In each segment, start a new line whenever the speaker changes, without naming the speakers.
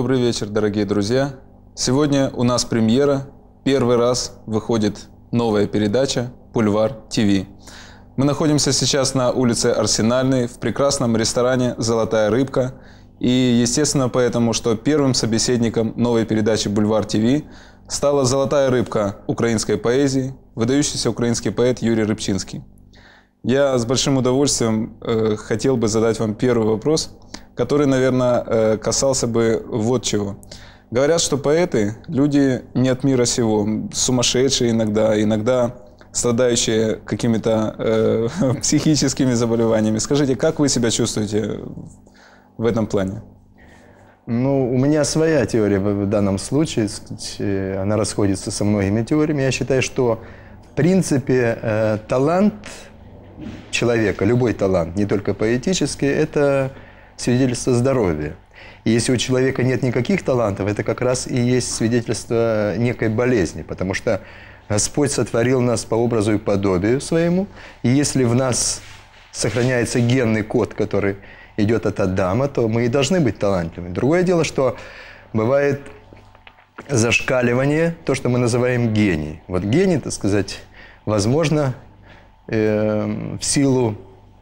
Добрый вечер, дорогие друзья. Сегодня у нас премьера. Первый раз выходит новая передача «Бульвар ТВ». Мы находимся сейчас на улице Арсенальной в прекрасном ресторане «Золотая рыбка». И, естественно, поэтому, что первым собеседником новой передачи «Бульвар ТВ» стала «Золотая рыбка» украинской поэзии, выдающийся украинский поэт Юрий Рыбчинский. Я с большим удовольствием хотел бы задать вам первый вопрос, который, наверное, касался бы вот чего. Говорят, что поэты – люди не от мира сего, сумасшедшие иногда страдающие какими-то психическими заболеваниями. Скажите, как вы себя чувствуете в этом плане?
Ну, у меня своя теория в данном случае, она расходится со многими теориями. Я считаю, что в принципе талант человека, любой талант, не только поэтический, это свидетельство здоровья. И если у человека нет никаких талантов, это как раз и есть свидетельство некой болезни, потому что Господь сотворил нас по образу и подобию своему, и если в нас сохраняется генный код, который идет от Адама, то мы и должны быть талантливыми. Другое дело, что бывает зашкаливание, то, что мы называем гений. Вот гений, так сказать, возможно, в силу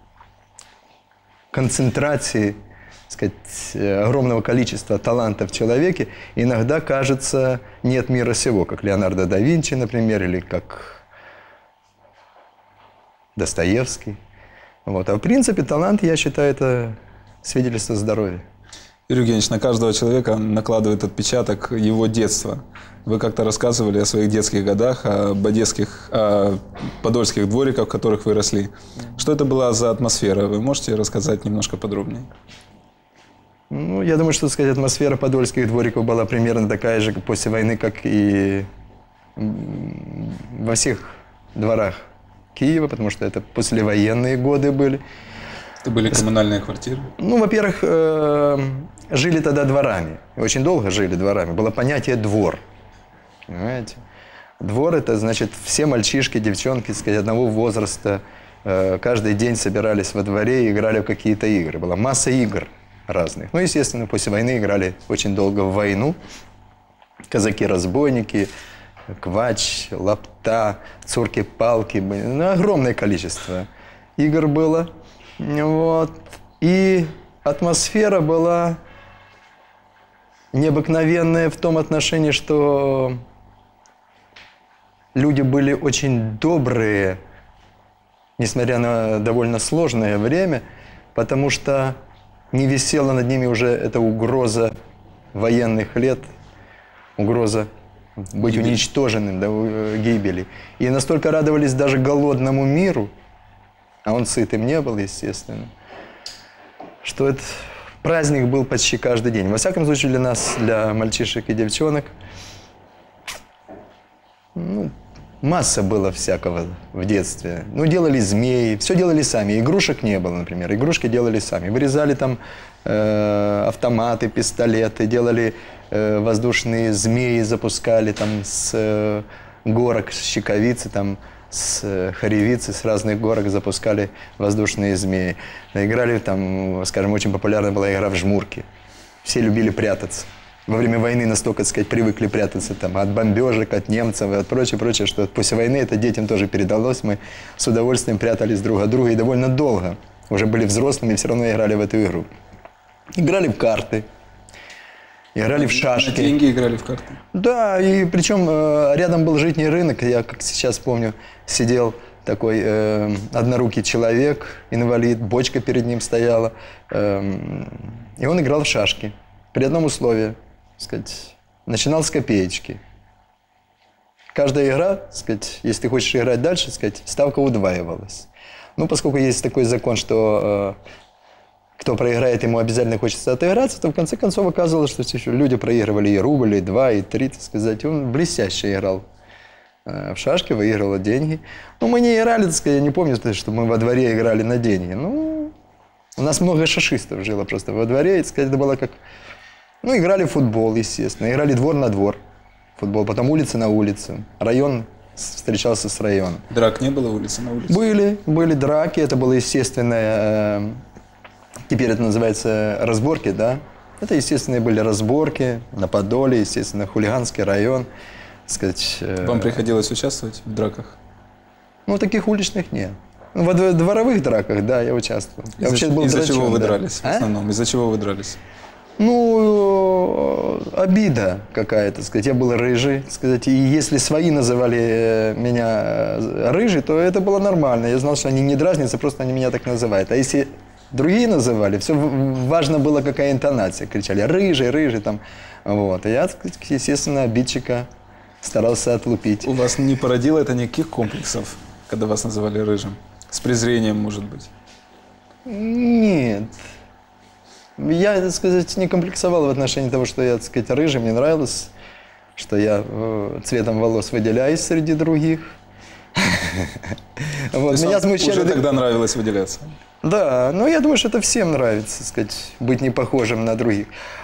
концентрации, так сказать, огромного количества талантов в человеке, иногда кажется не от мира сего, как Леонардо да Винчи, например, или как Достоевский. Вот. А в принципе талант, я считаю, это свидетельство здоровья.
Юрий Евгеньевич, на каждого человека накладывает отпечаток его детства. Вы как-то рассказывали о своих детских годах, о подольских двориках, в которых вы росли. Что это была за атмосфера? Вы можете рассказать немножко подробнее?
Ну, я думаю, что, так сказать, атмосфера подольских двориков была примерно такая же после войны, как и во всех дворах Киева, потому что это послевоенные годы были.
Это были коммунальные квартиры? Ну,
во-первых, жили тогда дворами. Очень долго жили дворами. Было понятие «двор». Понимаете? Двор – это, значит, все мальчишки, девчонки, так сказать, одного возраста. Каждый день собирались во дворе и играли в какие-то игры. Была масса игр разных. Ну, естественно, после войны играли очень долго в войну. Казаки-разбойники, квач, лапта, цурки-палки. Ну, огромное количество игр было. Вот. И атмосфера была необыкновенная в том отношении, что люди были очень добрые, несмотря на довольно сложное время, потому что не висела над ними уже эта угроза военных лет, угроза быть уничтоженным, да, гибели. И настолько радовались даже голодному миру, а он сытым не был, естественно, что этот праздник был почти каждый день. Во всяком случае, для нас, для мальчишек и девчонок, ну, масса было всякого в детстве. Ну, делали змеи, все делали сами. Игрушек не было, например. Игрушки делали сами. Вырезали там автоматы, пистолеты, делали воздушные змеи, запускали там с горок, с Щековицы, там, с Хоревицы, с разных горок запускали воздушные змеи. Играли там, скажем, очень популярна была игра в жмурки. Все любили прятаться. Во время войны настолько, так сказать, привыкли прятаться там, от бомбежек, от немцев и от прочее, что после войны это детям тоже передалось. Мы с удовольствием прятались друг от друга и довольно долго. Уже были взрослыми и все равно играли в эту игру. Играли в карты. Играли в шашки.
На деньги играли в карты?
Да, и причем рядом был житний рынок. Я, как сейчас помню, сидел такой однорукий человек, инвалид, бочка перед ним стояла. И он играл в шашки. При одном условии, сказать, начинал с копеечки. Каждая игра, сказать, если ты хочешь играть дальше, сказать, ставка удваивалась. Ну, поскольку есть такой закон, что кто проиграет, ему обязательно хочется отыграться, то в конце концов оказывалось, что люди проигрывали и рубль, и два, и три, так сказать. И он блестяще играл в шашки, выигрывал деньги. Ну, мы не играли, так сказать, я не помню, что мы во дворе играли на деньги. Ну, у нас много шашистов жило просто во дворе, и, так сказать, это было как... Ну, играли в футбол, естественно, играли двор на двор, футбол, потом улица на улицу, район встречался с районом.
Драк не было улицы на улице?
Были драки, это было естественное... Теперь это называется разборки, да? Это, естественно, были разборки на Подоле, естественно, хулиганский район. Так сказать,
Вам приходилось участвовать в драках?
Ну, таких уличных нет. Ну, во дворовых драках, да, я участвовал.
Из-за чего вы дрались в основном? Из-за чего вы дрались?
Ну, обида какая-то, так сказать. Я был рыжий, так сказать. И если свои называли меня рыжий, то это было нормально. Я знал, что они не дразнятся, просто они меня так называют. А если другие называли, все важно было, какая интонация. Кричали «рыжий, рыжий» там. Вот. И я, так сказать, естественно, обидчика старался отлупить.
У вас не породило это никаких комплексов, когда вас называли рыжим? С презрением, может быть?
Нет. Я, так сказать, не комплексовал в отношении того, что я, так сказать, рыжий. Мне нравилось, что я цветом волос выделяюсь среди других.
Меня смущали... Уже тогда нравилось выделяться?
Да, но я думаю, что это всем нравится, так сказать, быть не похожим на других.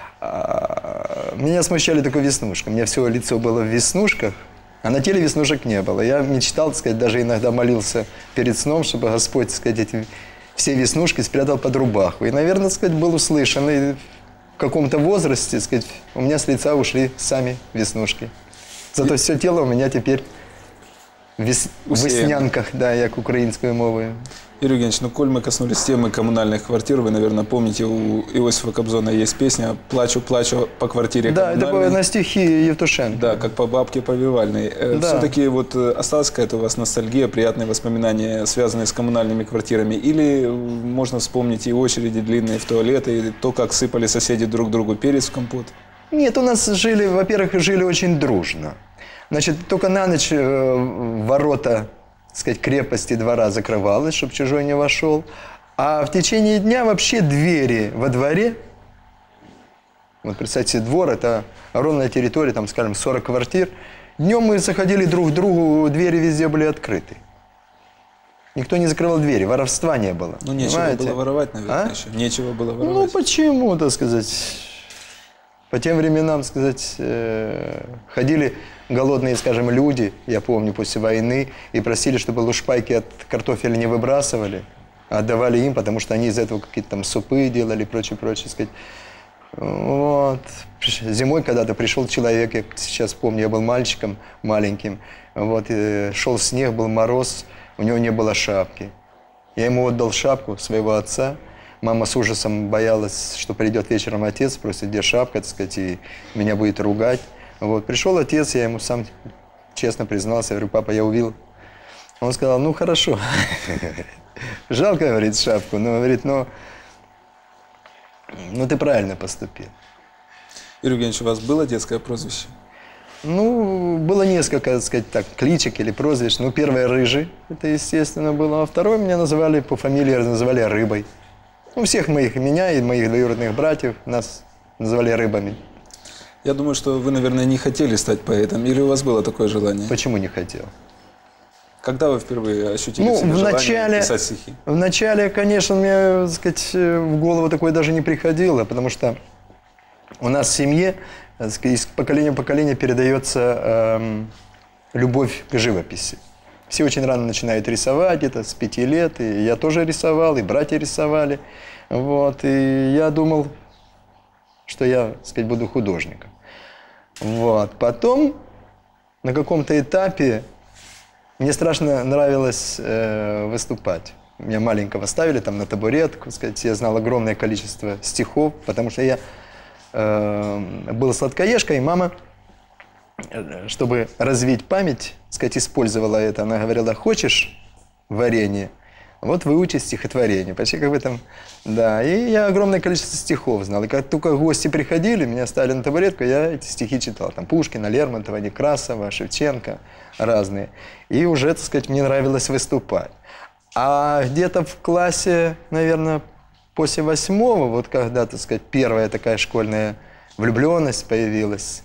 Меня смущали только веснушки. У меня все лицо было в веснушках, а на теле веснушек не было. Я мечтал, так сказать, даже иногда молился перед сном, чтобы Господь, так сказать, эти все веснушки спрятал под рубаху. И, наверное, так сказать, был услышан. И в каком-то возрасте, так сказать, у меня с лица ушли сами веснушки. Зато все тело у меня теперь в веснянках, да, як українською мовою.
Юрий Евгеньевич, ну, коль мы коснулись темы коммунальных квартир, вы, наверное, помните, у Иосифа Кобзона есть песня «Плачу, плачу по квартире коммунальной».
Да, это на стихи Евтушенко.
Да, как по бабке повивальной. Да. Все-таки вот осталась какая-то у вас ностальгия, приятные воспоминания, связанные с коммунальными квартирами? Или можно вспомнить и очереди длинные в туалеты, и то, как сыпали соседи друг другу перец в компот?
Нет, у нас жили, во-первых, жили очень дружно. Значит, только на ночь ворота, так сказать, крепости двора закрывалась, чтобы чужой не вошел. А в течение дня вообще двери во дворе, вот представьте, двор – это огромная территория, там, скажем, 40 квартир. Днем мы заходили друг к другу, двери везде были открыты. Никто не закрывал двери, воровства не было.
Ну, нечего
понимаете?
Было воровать, наверное, еще. Нечего было воровать.
Ну, почему, так сказать. По тем временам, сказать, ходили голодные, скажем, люди, я помню, после войны, и просили, чтобы лушпайки от картофеля не выбрасывали, а отдавали им, потому что они из этого какие-то там супы делали, прочее, сказать. Вот. Зимой когда-то пришел человек, я сейчас помню, я был мальчиком маленьким, вот, шел снег, был мороз, у него не было шапки. Я ему отдал шапку своего отца. Мама с ужасом боялась, что придет вечером отец, спросит, где шапка, так сказать, и меня будет ругать. Вот. Пришел отец, я ему сам честно признался, я говорю, папа, я увидел. Он сказал, ну хорошо, жалко, говорит, шапку, но говорит, ну ты правильно поступил.
Юрий Евгеньевич, у вас было детское прозвище?
Ну, было несколько, так сказать, так, кличек или прозвищ. Ну, первое рыжий, это естественно было, а второе меня называли по фамилии, называли Рыбой. У всех меня и моих двоюродных братьев нас называли рыбами.
Я думаю, что вы, наверное, не хотели стать поэтом, или у вас было такое желание?
Почему не хотел?
Когда вы впервые ощутили в себе желание писать стихи?
Вначале, конечно, мне, так сказать, в голову такое даже не приходило, потому что у нас в семье, так сказать, из поколения в поколение передается любовь к живописи. Все очень рано начинают рисовать, где-то с 5 лет, и я тоже рисовал, и братья рисовали. Вот, и я думал, что я, так сказать, буду художником. Вот. Потом, на каком-то этапе, мне страшно нравилось выступать. Меня маленького ставили там на табуретку, так сказать, я знал огромное количество стихов, потому что я был сладкоежкой, и мама, чтобы развить память, так сказать, использовала это. Она говорила, хочешь варенье? Вот выучи стихотворение. Почти как в этом, да. И я огромное количество стихов знал. И как только гости приходили, меня ставили на табуретку, я эти стихи читал. Там Пушкина, Лермонтова, Некрасова, Шевченко, разные. И уже, так сказать, мне нравилось выступать. А где-то в классе, наверное, после 8-го, вот когда, так сказать, первая такая школьная влюбленность появилась,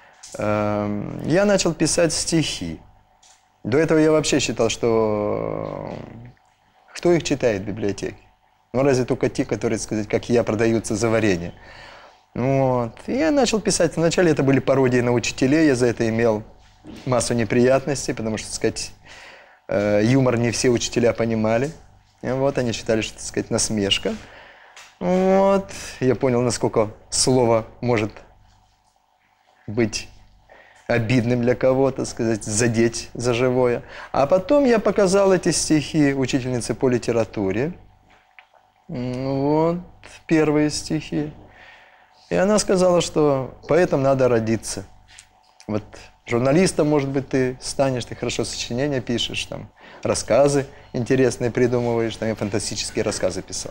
я начал писать стихи. До этого я вообще считал, что кто их читает в библиотеке? Ну, разве только те, которые, так сказать, как я, продаются за варенье. Вот. И я начал писать. Вначале это были пародии на учителей, я за это имел массу неприятностей, потому что, так сказать, юмор не все учителя понимали. И вот они считали, что, так сказать, насмешка. Вот. Я понял, насколько слово может быть обидным для кого-то, сказать, задеть за живое. А потом я показал эти стихи учительнице по литературе. Вот, первые стихи. И она сказала, что поэтом надо родиться. Вот журналистом, может быть, ты станешь, ты хорошо сочинения пишешь, там, рассказы интересные придумываешь, там, я фантастические рассказы писал.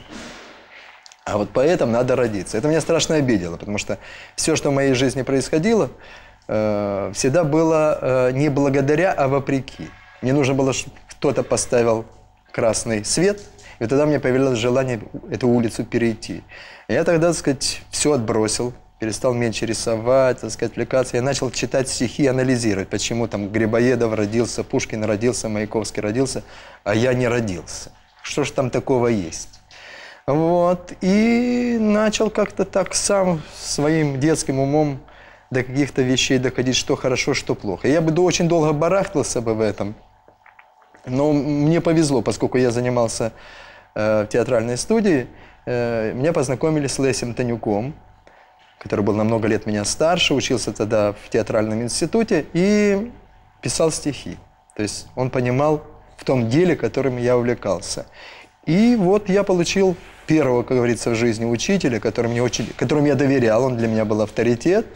А вот поэтому надо родиться. Это меня страшно обидело, потому что все, что в моей жизни происходило, всегда было не благодаря, а вопреки. Мне нужно было, чтобы кто-то поставил красный свет, и тогда у меня появилось желание эту улицу перейти. Я тогда, так сказать, все отбросил, перестал меньше рисовать, так сказать, отвлекаться. Я начал читать стихи, анализировать, почему там Грибоедов родился, Пушкин родился, Маяковский родился, а я не родился. Что же там такого есть? Вот, и начал как-то так сам своим детским умом до каких-то вещей доходить, что хорошо, что плохо. Я бы очень долго барахтался бы в этом, но мне повезло, поскольку я занимался в театральной студии, меня познакомили с Лесем Танюком, который был на много лет меня старше, учился тогда в театральном институте и писал стихи. То есть он понимал в том деле, которым я увлекался. И вот я получил первого, как говорится, в жизни учителя, которому я доверял, он для меня был авторитет.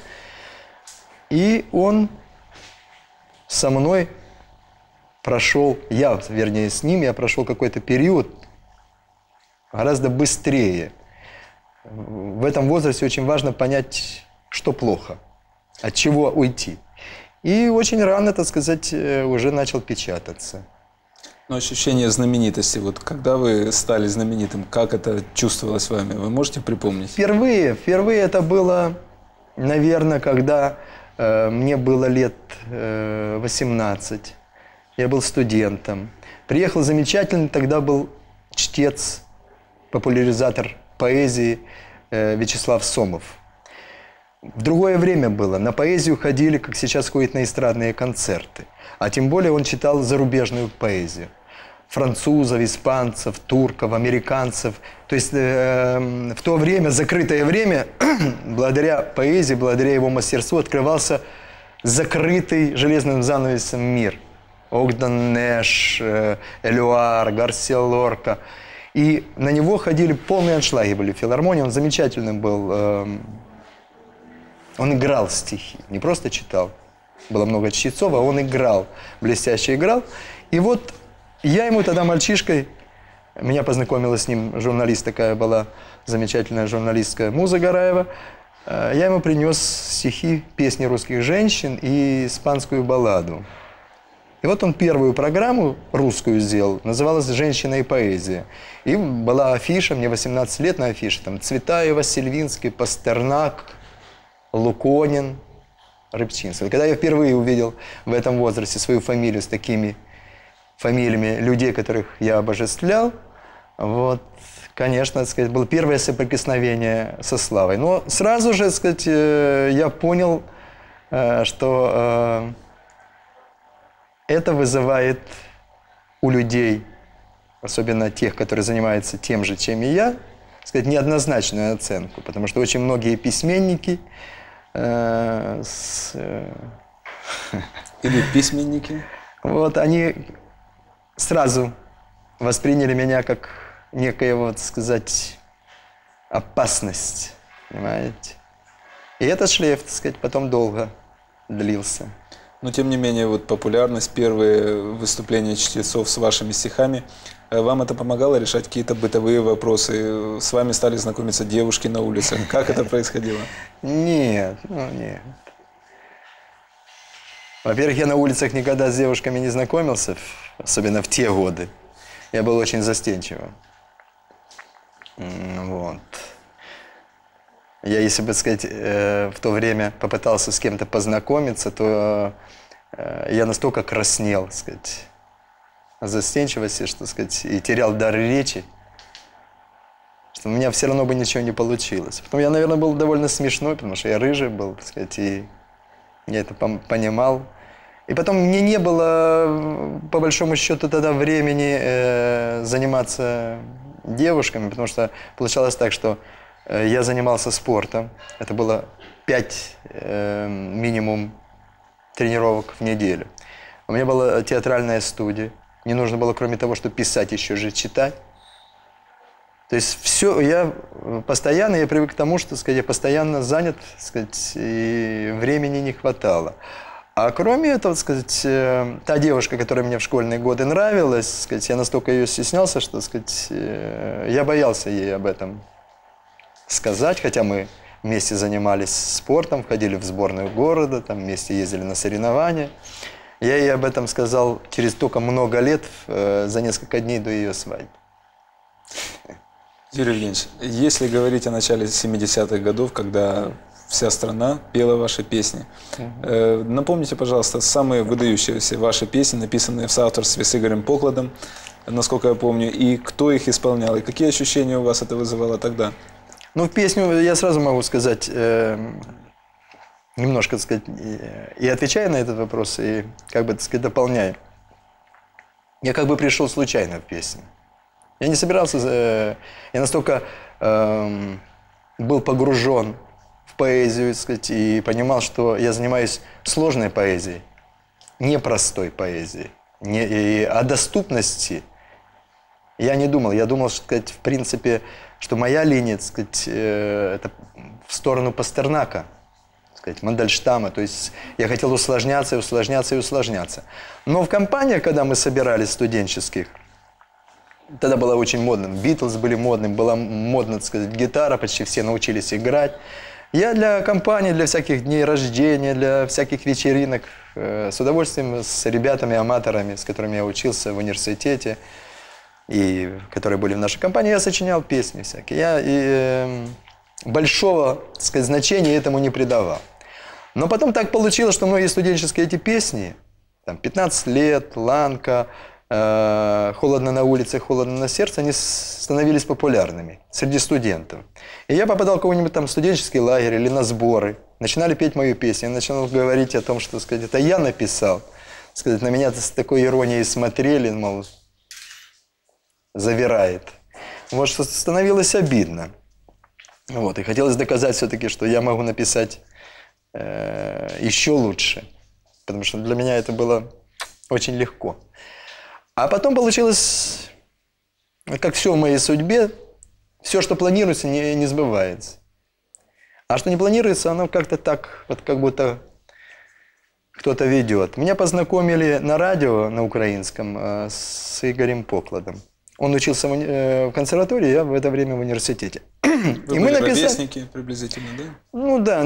И он со мной прошел, вернее, с ним я прошел какой-то период гораздо быстрее. В этом возрасте очень важно понять, что плохо, от чего уйти. И очень рано, так сказать, уже начал печататься.
Но ощущение знаменитости, вот когда вы стали знаменитым, как это чувствовалось вами? Вы можете припомнить?
Впервые это было, наверное, когда мне было лет 18. Я был студентом. Приехал замечательный, тогда был чтец, популяризатор поэзии Вячеслав Сомов. В другое время было. На поэзию ходили, как сейчас ходят на эстрадные концерты. А тем более он читал зарубежную поэзию. Французов, испанцев, турков, американцев. То есть в то время, закрытое время, благодаря поэзии, благодаря его мастерству открывался закрытый железным занавесом мир. Огден Нэш, Элюар, Гарсия Лорка. И на него ходили полные аншлаги были в филармонии. Он замечательным был. Он играл стихи, не просто читал. Было много чтецов, а он играл, блестяще играл. И вот я ему тогда мальчишкой, меня познакомила с ним журналист, такая была замечательная журналистка Муза Гараева. Я ему принес стихи, песни русских женщин и испанскую балладу. И вот он первую программу русскую сделал, называлась «Женщина и поэзия». И была афиша, мне 18 лет на афише, там Цветаева, Сильвинский, Пастернак, Луконин, Рыбчинский. Когда я впервые увидел в этом возрасте свою фамилию с такими фамилиями людей, которых я обожествлял, вот, конечно, так сказать, было первое соприкосновение со славой. Но сразу же, так сказать, я понял, что это вызывает у людей, особенно тех, которые занимаются тем же, чем и я, так сказать, неоднозначную оценку, потому что очень многие письменники
или письменники,
вот, они сразу восприняли меня как некая, вот сказать, опасность, понимаете? И этот шлейф, так сказать, потом долго длился.
Но тем не менее, вот популярность, первые выступления чтецов с вашими стихами, вам это помогало решать какие-то бытовые вопросы? С вами стали знакомиться девушки на улице? Как это происходило?
Нет, нет. Во-первых, я на улицах никогда с девушками не знакомился, особенно в те годы. Я был очень застенчивым. Вот. Я, если бы сказать, в то время попытался с кем-то познакомиться, то я настолько краснел, так сказать, от застенчивости, что, сказать, и терял дар речи, что у меня все равно бы ничего не получилось. Потом я, наверное, был довольно смешной, потому что я рыжий был, так сказать, и я это понимал. И потом мне не было, по большому счету, тогда времени заниматься девушками, потому что получалось так, что я занимался спортом. Это было 5 минимум тренировок в неделю. У меня была театральная студия. Мне нужно было, кроме того, что писать, еще же читать. То есть все, я привык к тому, что, сказать, я постоянно занят, сказать, и времени не хватало. А кроме этого, сказать, та девушка, которая мне в школьные годы нравилась, сказать, я настолько ее стеснялся, что, сказать, я боялся ей об этом сказать, хотя мы вместе занимались спортом, ходили в сборную города, там вместе ездили на соревнования. Я ей об этом сказал через только много лет, за несколько дней до ее свадьбы.
Юрий Евгеньевич, если говорить о начале 70-х годов, когда вся страна пела ваши песни, напомните, пожалуйста, самые выдающиеся ваши песни, написанные в соавторстве с Игорем Покладом, насколько я помню, и кто их исполнял, и какие ощущения у вас это вызывало тогда?
Ну, песню я сразу могу сказать, немножко, так сказать, и отвечая на этот вопрос, и, как бы, так сказать, дополняя. Я как бы пришел случайно в песню. Я не собирался, я настолько был погружен в поэзию, так сказать, и понимал, что я занимаюсь сложной поэзией, непростой поэзией. И о доступности я не думал. Я думал, что, сказать, в принципе, что моя линия, так сказать, это в сторону Пастернака, так сказать, Мандельштама. То есть я хотел усложняться и усложняться и усложняться. Но в компаниях, когда мы собирались студенческих, тогда было очень модным. Битлз были модным, была модна, так сказать, гитара, почти все научились играть. Я для компании, для всяких дней рождения, для всяких вечеринок с удовольствием с ребятами-аматорами, с которыми я учился в университете, и которые были в нашей компании, я сочинял песни всякие. Я большого, так сказать, значения этому не придавал. Но потом так получилось, что многие студенческие эти песни, там, 15 лет, Ланка, «Холодно на улице, холодно на сердце», они становились популярными среди студентов. И я попадал в какой-нибудь там студенческий лагерь или на сборы. Начинали петь мою песню. Я начинал говорить о том, что, сказать, это я написал. Сказать, на меня с такой иронией смотрели, мол, завирает. Вот что становилось обидно. Вот. И хотелось доказать все-таки, что я могу написать еще лучше. Потому что для меня это было очень легко. А потом получилось, как все в моей судьбе, все, что планируется, не сбывается. А что не планируется, оно как-то так, вот как будто кто-то ведет. Меня познакомили на радио, на украинском, с Игорем Покладом. Он учился в консерватории, я в это время в университете.
Вы
и
были ровесники приблизительно, да?
Ну да,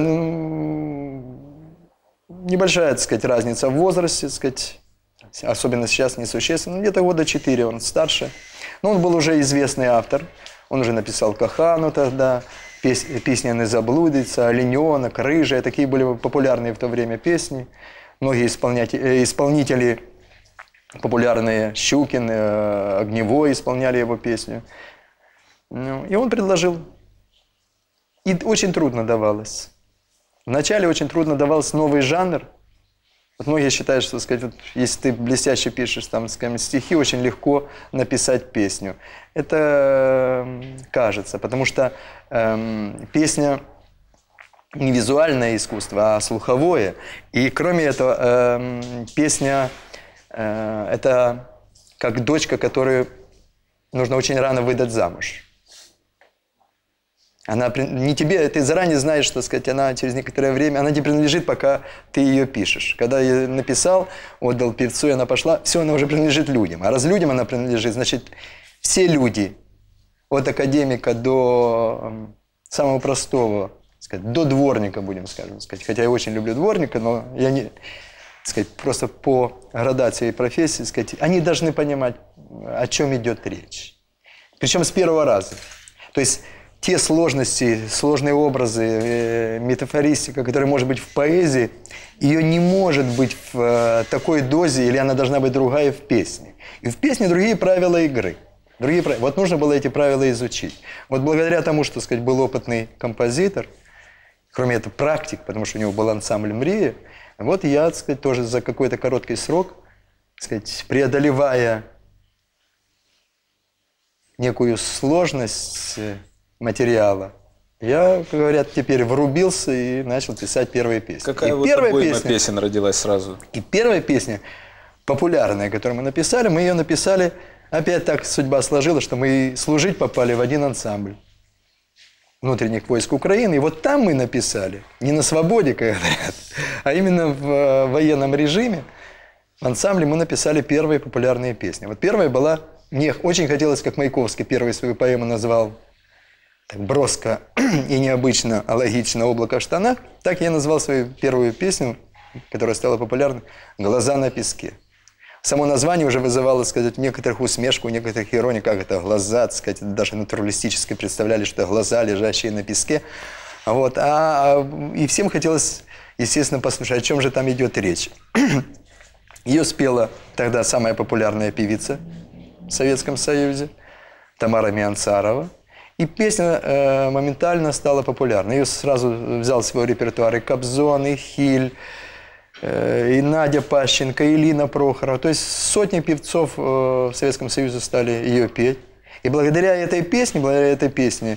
небольшая, так сказать, разница в возрасте, так сказать. Особенно сейчас несущественно. Где-то года 4 он старше. Но он был уже известный автор. Он уже написал «Кохану» тогда, «Песня не заблудится», «Олененок», «Рыжая». Такие были популярные в то время песни. Многие исполнители популярные, Щукин, Огневой исполняли его песню. И он предложил. И очень трудно давалось. Вначале очень трудно давался новый жанр. Вот многие считают, что, сказать, вот, если ты блестяще пишешь там, скажем, стихи, очень легко написать песню. Это кажется, потому что песня не визуальное искусство, а слуховое. И кроме этого, песня это как дочка, которую нужно очень рано выдать замуж. Она не тебе, ты заранее знаешь, что, сказать, она через некоторое время, она не принадлежит, пока ты ее пишешь. Когда я написал, отдал певцу, и она пошла, все, она уже принадлежит людям. А раз людям она принадлежит, значит, все люди, от академика до самого простого, сказать, до дворника, будем скажем, сказать. Хотя я очень люблю дворника, но я не, сказать, просто по градации профессии, сказать, они должны понимать, о чем идет речь. Причем с первого раза. То есть те сложности, сложные образы, метафористика, которая может быть в поэзии, ее не может быть в такой дозе, или она должна быть другая в песне. И в песне другие правила игры. Вот нужно было эти правила изучить. Вот благодаря тому, что, сказать, был опытный композитор, кроме этого практик, потому что у него был ансамбль «Мрия», вот я, так сказать, тоже за какой-то короткий срок, так сказать, преодолевая некую сложность материала, я, как говорят, теперь врубился и начал писать первые песни.
Какая вот обойма песен родилась сразу?
И первая песня, популярная, которую мы ее написали, опять так судьба сложилась, что мы служить попали в один ансамбль внутренних войск Украины. И вот там мы написали, не на свободе, как говорят, а именно в военном режиме, в ансамбле мы написали первые популярные песни. Вот первая была, мне очень хотелось, как Маяковский первую свою поэму назвал, так броско и необычно, а логично «Облако в штанах», так я назвал свою первую песню, которая стала популярной, «Глаза на песке». Само название уже вызывало, так сказать, некоторых усмешку, некоторых ироний, как это глаза, так сказать, даже натуралистически представляли, что глаза, лежащие на песке. Вот. И всем хотелось, естественно, послушать, о чем же там идет речь. Ее спела тогда самая популярная певица в Советском Союзе, Тамара Мианцарова. И песня моментально стала популярной. Ее сразу взял в свой репертуар и Кобзон, и Хиль, и Надя Пащенко, и Лина Прохорова. То есть сотни певцов в Советском Союзе стали ее петь. И благодаря этой песне,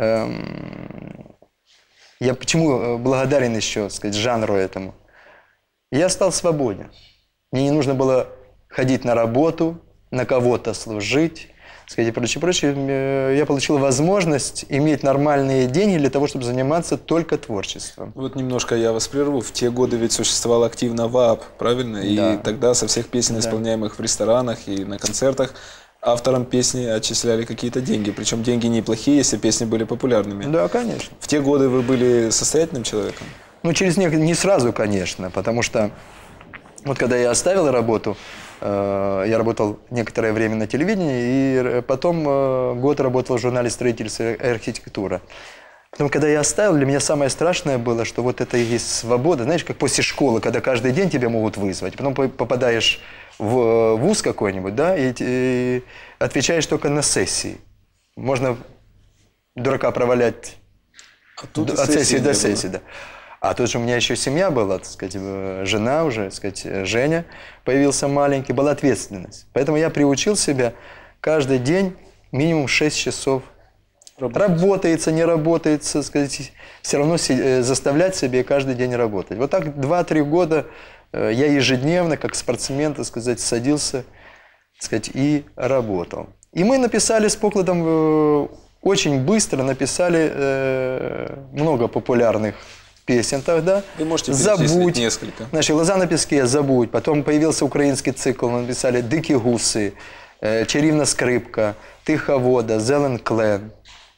я почему благодарен еще, так сказать, жанру этому, я стал свободен. Мне не нужно было ходить на работу, на кого-то служить, сказать, и прочее, прочее. Я получил возможность иметь нормальные деньги для того, чтобы заниматься только творчеством.
Вот немножко я вас прерву. В те годы ведь существовал активно ВААП, правильно? Да. И тогда со всех песен, исполняемых в ресторанах и на концертах, авторам песни отчисляли какие-то деньги. Причем деньги неплохие, если песни были популярными.
Да, конечно.
В те годы вы были состоятельным человеком?
Ну, не сразу, конечно, потому что вот когда я оставил работу, я работал некоторое время на телевидении, и потом год работал в журнале «Строительство и архитектура». Потом, когда я оставил, для меня самое страшное было, что вот это и есть свобода. Знаешь, как после школы, когда каждый день тебя могут вызвать. Потом попадаешь в вуз какой-нибудь, да, и отвечаешь только на сессии. Можно дурака провалять от сессии до сессии, да. А тут же у меня еще семья была, так сказать, жена уже, так сказать, Женя появился маленький, была ответственность. Поэтому я приучил себя каждый день минимум 6 часов. Работается, не работается, сказать, все равно заставлять себя каждый день работать. Вот так 2-3 года я ежедневно, как спортсмен, так сказать, садился, так сказать, и работал. И мы написали с Покладом, очень быстро написали много популярных песен тогда.
Вы можете
«Забудь»,
несколько.
Значит, «Глаза на песке», «Забудь». Потом появился украинский цикл, мы написали «Дикі гуси», «Чарівна скрипка», «Тиха вода», «Зелен клен».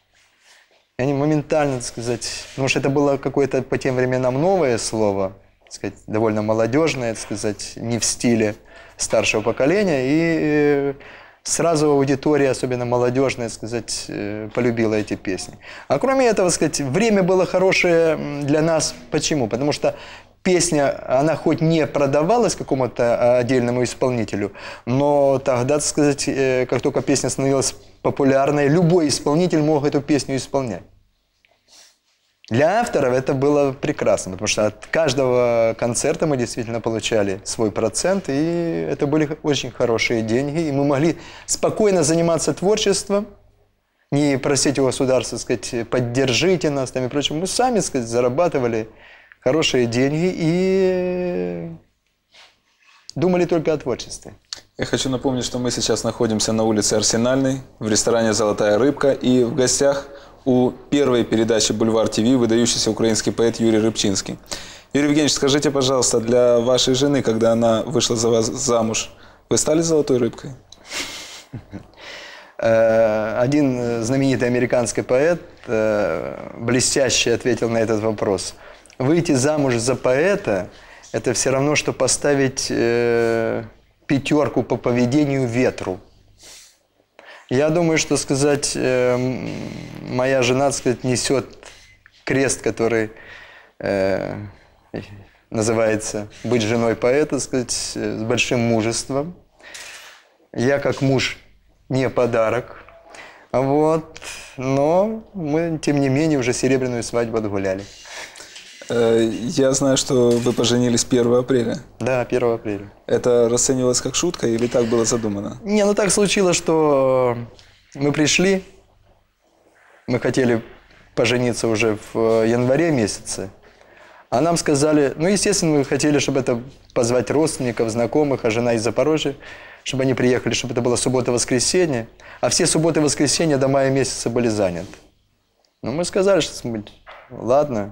И они моментально, так сказать, потому что это было какое-то по тем временам новое слово, так сказать, довольно молодежное, так сказать, не в стиле старшего поколения. И сразу аудитория, особенно молодежная, так сказать, полюбила эти песни. А кроме этого, так сказать, время было хорошее для нас. Почему? Потому что песня, она хоть не продавалась какому-то отдельному исполнителю, но тогда, так сказать, как только песня становилась популярной, любой исполнитель мог эту песню исполнять. Для авторов это было прекрасно, потому что от каждого концерта мы действительно получали свой процент, и это были очень хорошие деньги, и мы могли спокойно заниматься творчеством, не просить у государства, сказать, поддержите нас там и прочим. Мы сами, сказать, зарабатывали хорошие деньги и думали только о творчестве.
Я хочу напомнить, что мы сейчас находимся на улице Арсенальной, в ресторане «Золотая рыбка», и в гостях у первой передачи «Бульвар ТВ» выдающийся украинский поэт Юрий Рыбчинский. Юрий Евгеньевич, скажите, пожалуйста, для вашей жены, когда она вышла за вас замуж, вы стали золотой рыбкой?
Один знаменитый американский поэт блестяще ответил на этот вопрос. Выйти замуж за поэта – это все равно, что поставить пятерку по поведению ветру. Я думаю, что, сказать, моя жена, так сказать, несет крест, который называется «Быть женой поэта», так сказать, с большим мужеством. Я, как муж, не подарок. Вот. Но мы, тем не менее, уже серебряную свадьбу отгуляли.
Я знаю, что вы поженились 1 апреля.
Да, 1 апреля.
Это расценивалось как шутка или так было задумано?
Не, ну так случилось, что Мы пришли, мы хотели пожениться уже в январе месяце, а нам сказали, ну, естественно, мы хотели, чтобы это позвать родственников, знакомых, а жена из Запорожья, чтобы они приехали, чтобы это было суббота-воскресенье, а все субботы и воскресенья до мая месяца были заняты. Ну, мы сказали, что ладно,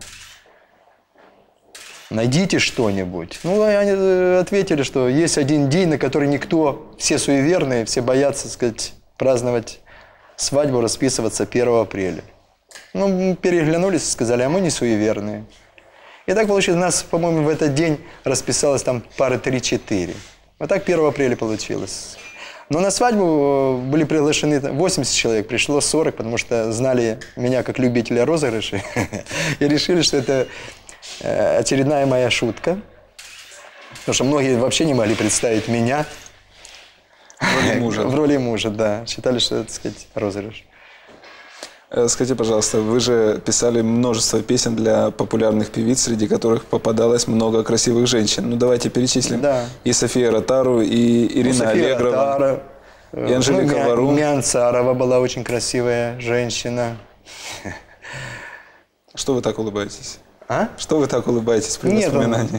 найдите что-нибудь. Ну, они ответили, что есть один день, на который никто, все суеверные, все боятся, так сказать, праздновать свадьбу, расписываться 1 апреля. Ну, мы переглянулись и сказали, а мы не суеверные. И так получилось, у нас, по-моему, в этот день расписалось там пары 3-4. Вот так 1 апреля получилось. Но на свадьбу были приглашены 80 человек, пришло 40, потому что знали меня как любителя розыгрышей. И решили, что это очередная моя шутка. Потому что многие вообще не могли представить меня
В роли мужа.
в роли мужа, да. Считали, что это, так сказать, розыгрыш.
Скажите, пожалуйста, вы же писали множество песен для популярных певиц, среди которых попадалось много красивых женщин. Ну, давайте перечислим.
Да.
И София Ротару, и Ирина
София
Аллегрова,
Ротару,
и Анжелика Варум.
Мян Царова была очень красивая женщина.
Что вы так улыбаетесь?
А?
Что вы так улыбаетесь при
Нет,
воспоминании?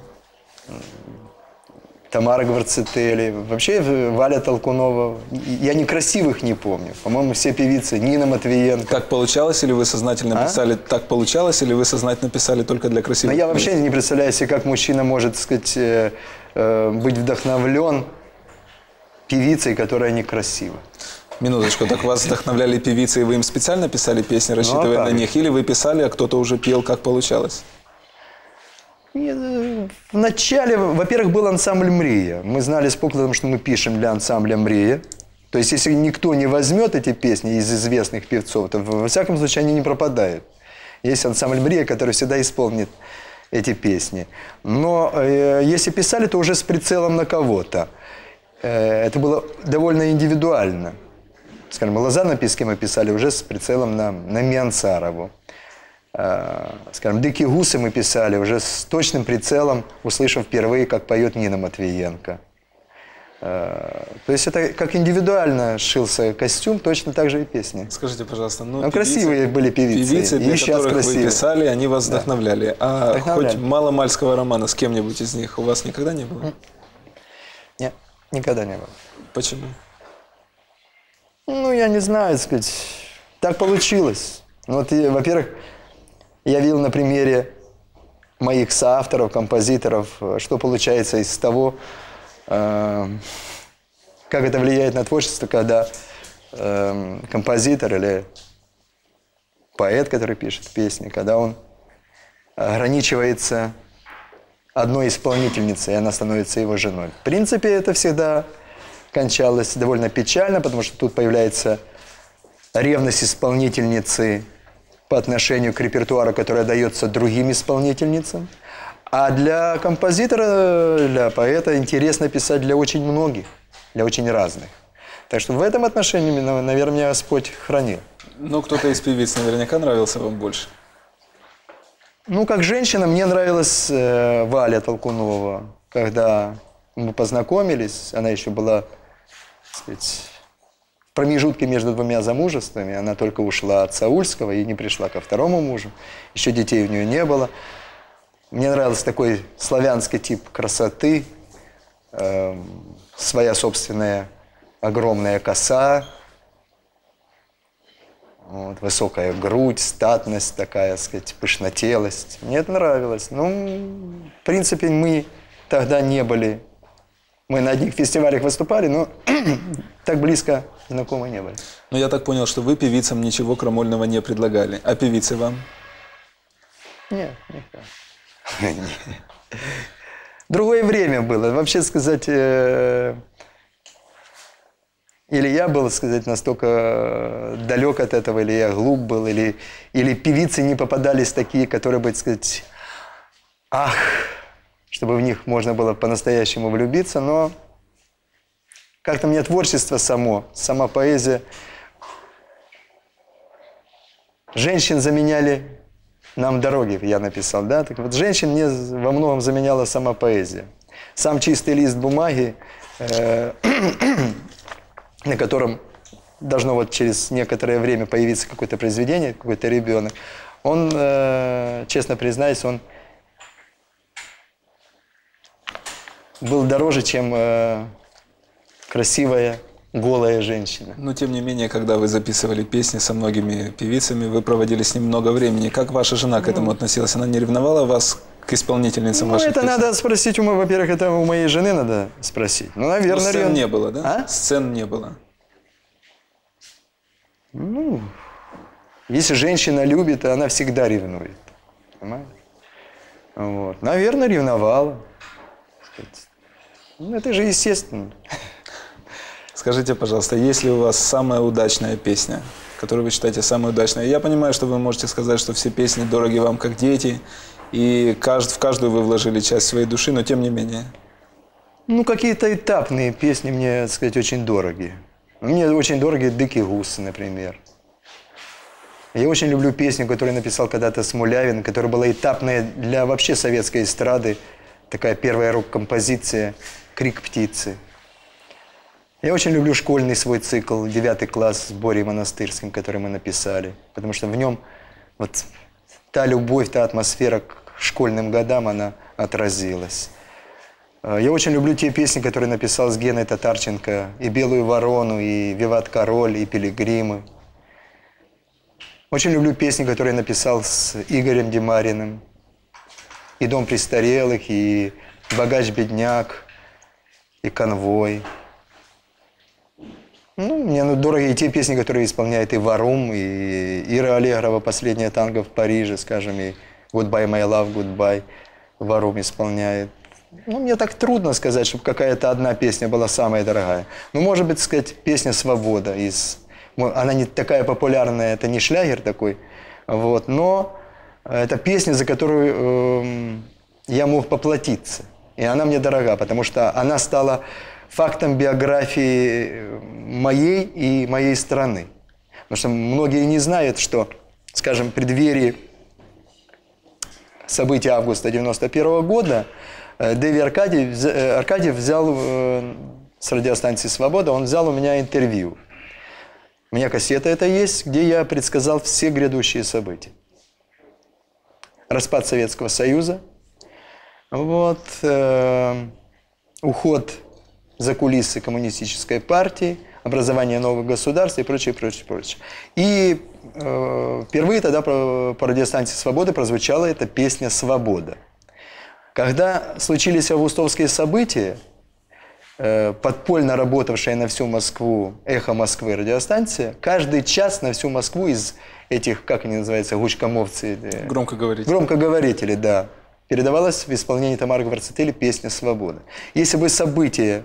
Тамара Гварцетели, вообще Валя Толкунова. Я некрасивых не помню. По-моему, все певицы. Нина Матвиенко.
Так получалось, или вы сознательно писали? Так получалось, или вы сознательно писали только для
Но
красивых?
я вообще не представляю себе, как мужчина может, так сказать, быть вдохновлен певицей, которая некрасива.
Минуточку, так вас вдохновляли певицы, и вы им специально писали песни, рассчитывая
как?
на них? Или вы писали, а кто-то уже пел, как получалось?
Нет, вначале, во-первых, был ансамбль «Мрия». Мы знали с Поклоном, что мы пишем для ансамбля «Мрия». То есть, если никто не возьмет эти песни из известных певцов, то, во всяком случае, они не пропадают. Есть ансамбль «Мрия», который всегда исполнит эти песни. Но если писали, то уже с прицелом на кого-то. Это было довольно индивидуально. Скажем, «Лоза Песке» мы писали уже с прицелом на Мян Царову. Скажем, «Дикие гусы» мы писали уже с точным прицелом, услышав впервые, как поет Нина Матвиенко. То есть это как индивидуально шился костюм, точно так же и песни.
Скажите, пожалуйста,
Ну, красивые были певицы.
Певицы, для
и сейчас
которых
красивые.
вы писали, они вас вдохновляли. А
Вдохновляли.
хоть маломальского романа с кем-нибудь из них у вас никогда не было?
Нет, никогда не было.
Почему?
Ну, я не знаю, так сказать, так получилось. Ну, вот, во-первых, я видел на примере моих соавторов, композиторов, что получается из того, как это влияет на творчество, когда композитор или поэт, который пишет песни, когда он ограничивается одной исполнительницей, и она становится его женой. В принципе, это всегда кончалось довольно печально, потому что тут появляется ревность исполнительницы по отношению к репертуару, который дается другим исполнительницам. А для композитора, для поэта интересно писать для очень многих, для очень разных. Так что в этом отношении, наверное, меня Господь хранил.
Ну, кто-то из певиц наверняка нравился вам больше.
Ну, как женщина, мне нравилась Валя Толкунова. Когда мы познакомились, она еще была, так сказать, в промежутке между двумя замужествами. Она только ушла от Саульского и не пришла ко второму мужу. Еще детей у нее не было. Мне нравился такой славянский тип красоты, своя собственная огромная коса, вот, высокая грудь, статность такая, так сказать, пышнотелость. Мне это нравилось. Ну, в принципе, мы тогда не были. Мы на одних фестивалях выступали, но так близко знакомы не были.
Но я так понял, что вы певицам ничего крамольного не предлагали. А певицы вам?
Нет, никак. Другое время было. Вообще сказать, или я был, сказать, настолько далек от этого, или я глуп был, или певицы не попадались такие, которые бы, сказать, ах, чтобы в них можно было по-настоящему влюбиться, но как-то мне творчество сама поэзия. Женщин заменяли нам дороги, я написал, да? Так вот, женщин мне во многом заменяла сама поэзия. Сам чистый лист бумаги, на котором должно вот через некоторое время появиться какое-то произведение, какой-то ребенок, он, честно признаюсь, он был дороже, чем красивая, голая женщина.
Но тем не менее, когда вы записывали песни со многими певицами, вы проводили с ним много времени. Как ваша жена к этому относилась? Она не ревновала вас к исполнительницам ваших
это
песен?
надо спросить, во-первых, это у моей жены надо спросить. Ну, наверное,
сцен не было, да?
А?
Сцен не было.
Ну, если женщина любит, она всегда ревнует. Понимаешь? Вот. Наверное, ревновала. Ну, это же естественно.
Скажите, пожалуйста, есть ли у вас самая удачная песня, которую вы считаете самой удачной? Я понимаю, что вы можете сказать, что все песни дороги вам как дети, и в каждую вы вложили часть своей души, но тем не менее.
Ну, какие-то этапные песни мне, так сказать, очень дороги. Мне очень дороги «Дикие гуси», например. Я очень люблю песню, которую написал когда-то Смулявин, которая была этапная для вообще советской эстрады. Такая первая рок-композиция «Крик птицы». Я очень люблю школьный свой цикл, 9 класс с Борей Монастырским, который мы написали. Потому что в нем вот та любовь, та атмосфера к школьным годам, она отразилась. Я очень люблю те песни, которые написал с Геной Татарченко. И «Белую ворону», и «Виват король», и «Пилигримы». Очень люблю песни, которые написал с Игорем Демариным. И «Дом престарелых», и «Богач-бедняк», и «Конвой». Ну, мне дороги и те песни, которые исполняет и Варум, и Ира Аллегрова «Последнее танго в Париже», скажем, и «Goodbye, my love, goodbye» Варум исполняет. Ну, мне так трудно сказать, чтобы какая-то одна песня была самая дорогая. Ну, может быть, сказать, песня «Свобода». Она не такая популярная, это не шлягер такой, вот, но это песня, за которую я мог поплатиться. И она мне дорога, потому что она стала фактом биографии моей и моей страны. Потому что многие не знают, что, скажем, в преддверии событий августа 1991 года Дэви Аркадьев взял с радиостанции «Свобода», он взял у меня интервью. У меня кассета это есть, где я предсказал все грядущие события. Распад Советского Союза, вот, уход за кулисы коммунистической партии, образование новых государств и прочее, прочее, прочее. И впервые тогда по радиостанции «Свобода» прозвучала эта песня «Свобода». Когда случились августовские события, подпольно работавшая на всю Москву «Эхо Москвы» радиостанция, каждый час на всю Москву из этих, как они называются, гучкомовцы?
Громкоговорители.
Громкоговорители, да. Передавалась в исполнении Тамары Гварцетели песня «Свобода». Если бы события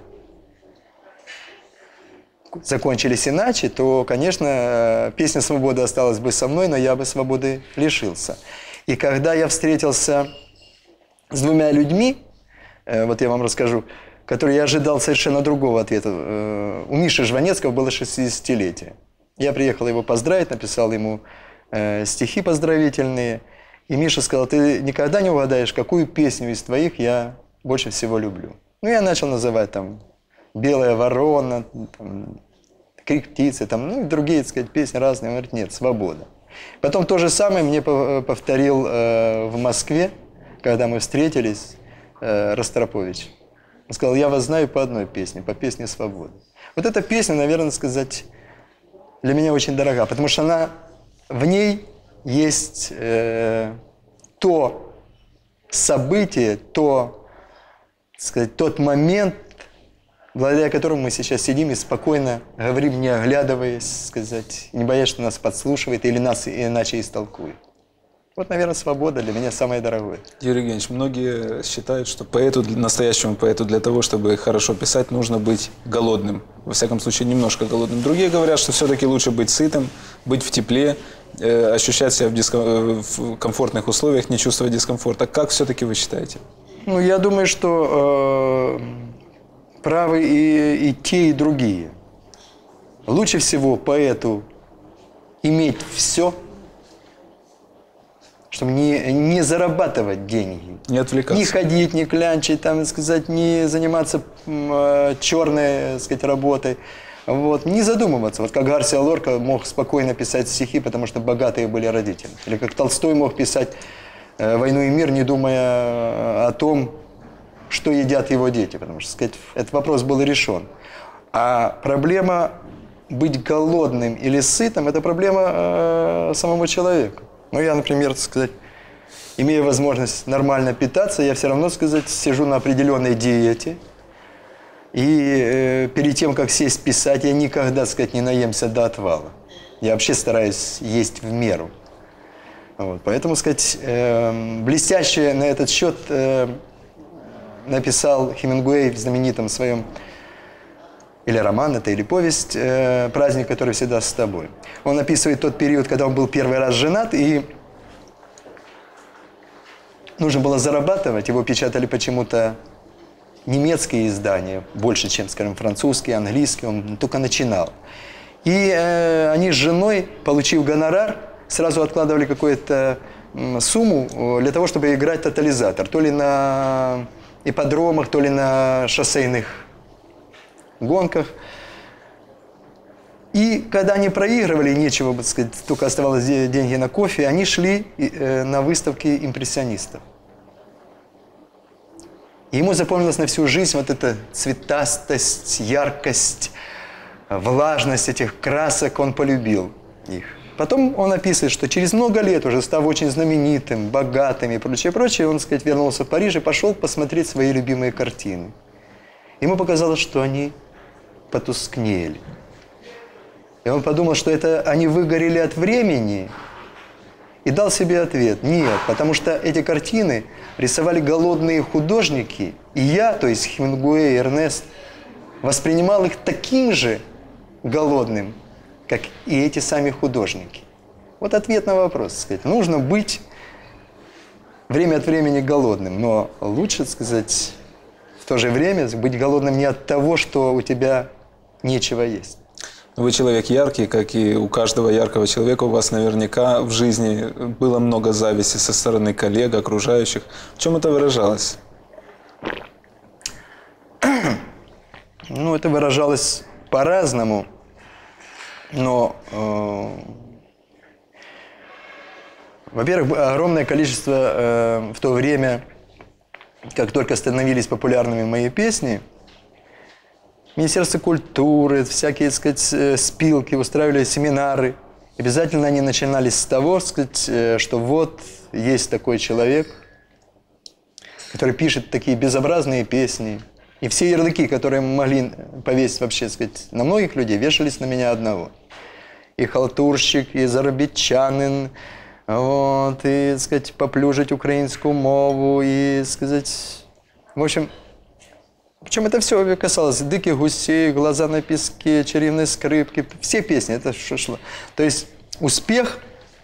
закончились иначе, то, конечно, песня «Свобода» осталась бы со мной, но я бы свободы лишился. И когда я встретился с двумя людьми, вот я вам расскажу, которые я ожидал совершенно другого ответа. У Миши Жванецкого было 60-летие. Я приехал его поздравить, написал ему стихи поздравительные. И Миша сказал: ты никогда не угадаешь, какую песню из твоих я больше всего люблю. Ну, я начал называть там «Белая ворона», там, «Крик птицы», там, ну, и другие, так сказать, песни разные. Он говорит: нет, «Свобода». Потом то же самое мне повторил в Москве, когда мы встретились, Ростропович. Он сказал: я вас знаю по одной песне, по песне «Свобода». Вот эта песня, наверное, сказать, для меня очень дорога, потому что в ней есть то событие, тот момент, благодаря которому мы сейчас сидим и спокойно говорим, не оглядываясь, сказать, не боясь, что нас подслушивает или нас иначе истолкует. Вот, наверное, «Свобода» для меня самое дорогое.
Юрий Евгеньевич, многие считают, что настоящему поэту для того, чтобы хорошо писать, нужно быть голодным. Во всяком случае, немножко голодным. Другие говорят, что все-таки лучше быть сытым, быть в тепле, ощущать себя в комфортных условиях, не чувствовать дискомфорта. Как все-таки вы считаете?
Ну, я думаю, что правы и те, и другие. Лучше всего поэту иметь все, чтобы не зарабатывать деньги.
Не отвлекаться.
Не ходить, не клянчить, там, сказать, не заниматься черной, сказать, работой. Вот, не задумываться. Вот как Гарсия Лорка мог спокойно писать стихи, потому что богатые были родители. Или как Толстой мог писать «Войну и мир», не думая о том, что едят его дети. Потому что, сказать, этот вопрос был решен. А проблема быть голодным или сытым – это проблема самого человека. Ну, я, например, так сказать, имея возможность нормально питаться, я все равно, сказать, сижу на определенной диете. И перед тем, как сесть писать, я никогда, так сказать, не наемся до отвала. Я вообще стараюсь есть в меру. Вот. Поэтому, сказать, блестяще на этот счет написал Хемингуэй в знаменитом своем, или роман это, или повесть, «Праздник, который всегда с тобой». Он описывает тот период, когда он был первый раз женат, и нужно было зарабатывать, его печатали почему-то немецкие издания, больше, чем, скажем, французские, английские, он только начинал. И они с женой, получив гонорар, сразу откладывали какую-то сумму для того, чтобы играть тотализатор. То ли на ипподромах, то ли на шоссейных гонках. И когда они проигрывали, нечего, так сказать, только оставалось деньги на кофе, они шли на выставки импрессионистов. Ему запомнилась на всю жизнь вот эта цветастость, яркость, влажность этих красок, он полюбил их. Потом он описывает, что через много лет, уже став очень знаменитым, богатым и прочее, он, так сказать, вернулся в Париж и пошел посмотреть свои любимые картины. Ему показалось, что они потускнели. И он подумал, что это они выгорели от времени, и дал себе ответ: нет, потому что эти картины рисовали голодные художники, и я, то есть Хемингуэй, Эрнест, воспринимал их таким же голодным, как и эти сами художники. Вот ответ на вопрос, так сказать. Нужно быть время от времени голодным, но лучше, так сказать, в то же время быть голодным не от того, что у тебя нечего есть.
Вы человек яркий, как и у каждого яркого человека. У вас наверняка в жизни было много зависти со стороны коллег, окружающих. В чем это выражалось?
Ну, это выражалось по-разному, но, во-первых, огромное количество в то время, как только становились популярными мои песни, Министерство культуры, всякие, так сказать, спилки, устраивали семинары. Обязательно они начинались с того, так сказать, что вот есть такой человек, который пишет такие безобразные песни. И все ярлыки, которые могли повесить вообще, так сказать, на многих людей, вешались на меня одного. И халтурщик, и заробітчанин, вот, и, так сказать, поплюжить украинскую мову, и, сказать, в общем... Причем это все касалось «Диких гусей», «Глаза на песке», «Чарівні скрипки», все песни, это что шло. То есть успех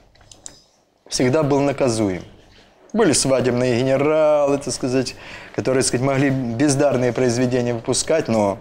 всегда был наказуем. Были свадебные генералы, так сказать, которые, так сказать, могли бездарные произведения выпускать, но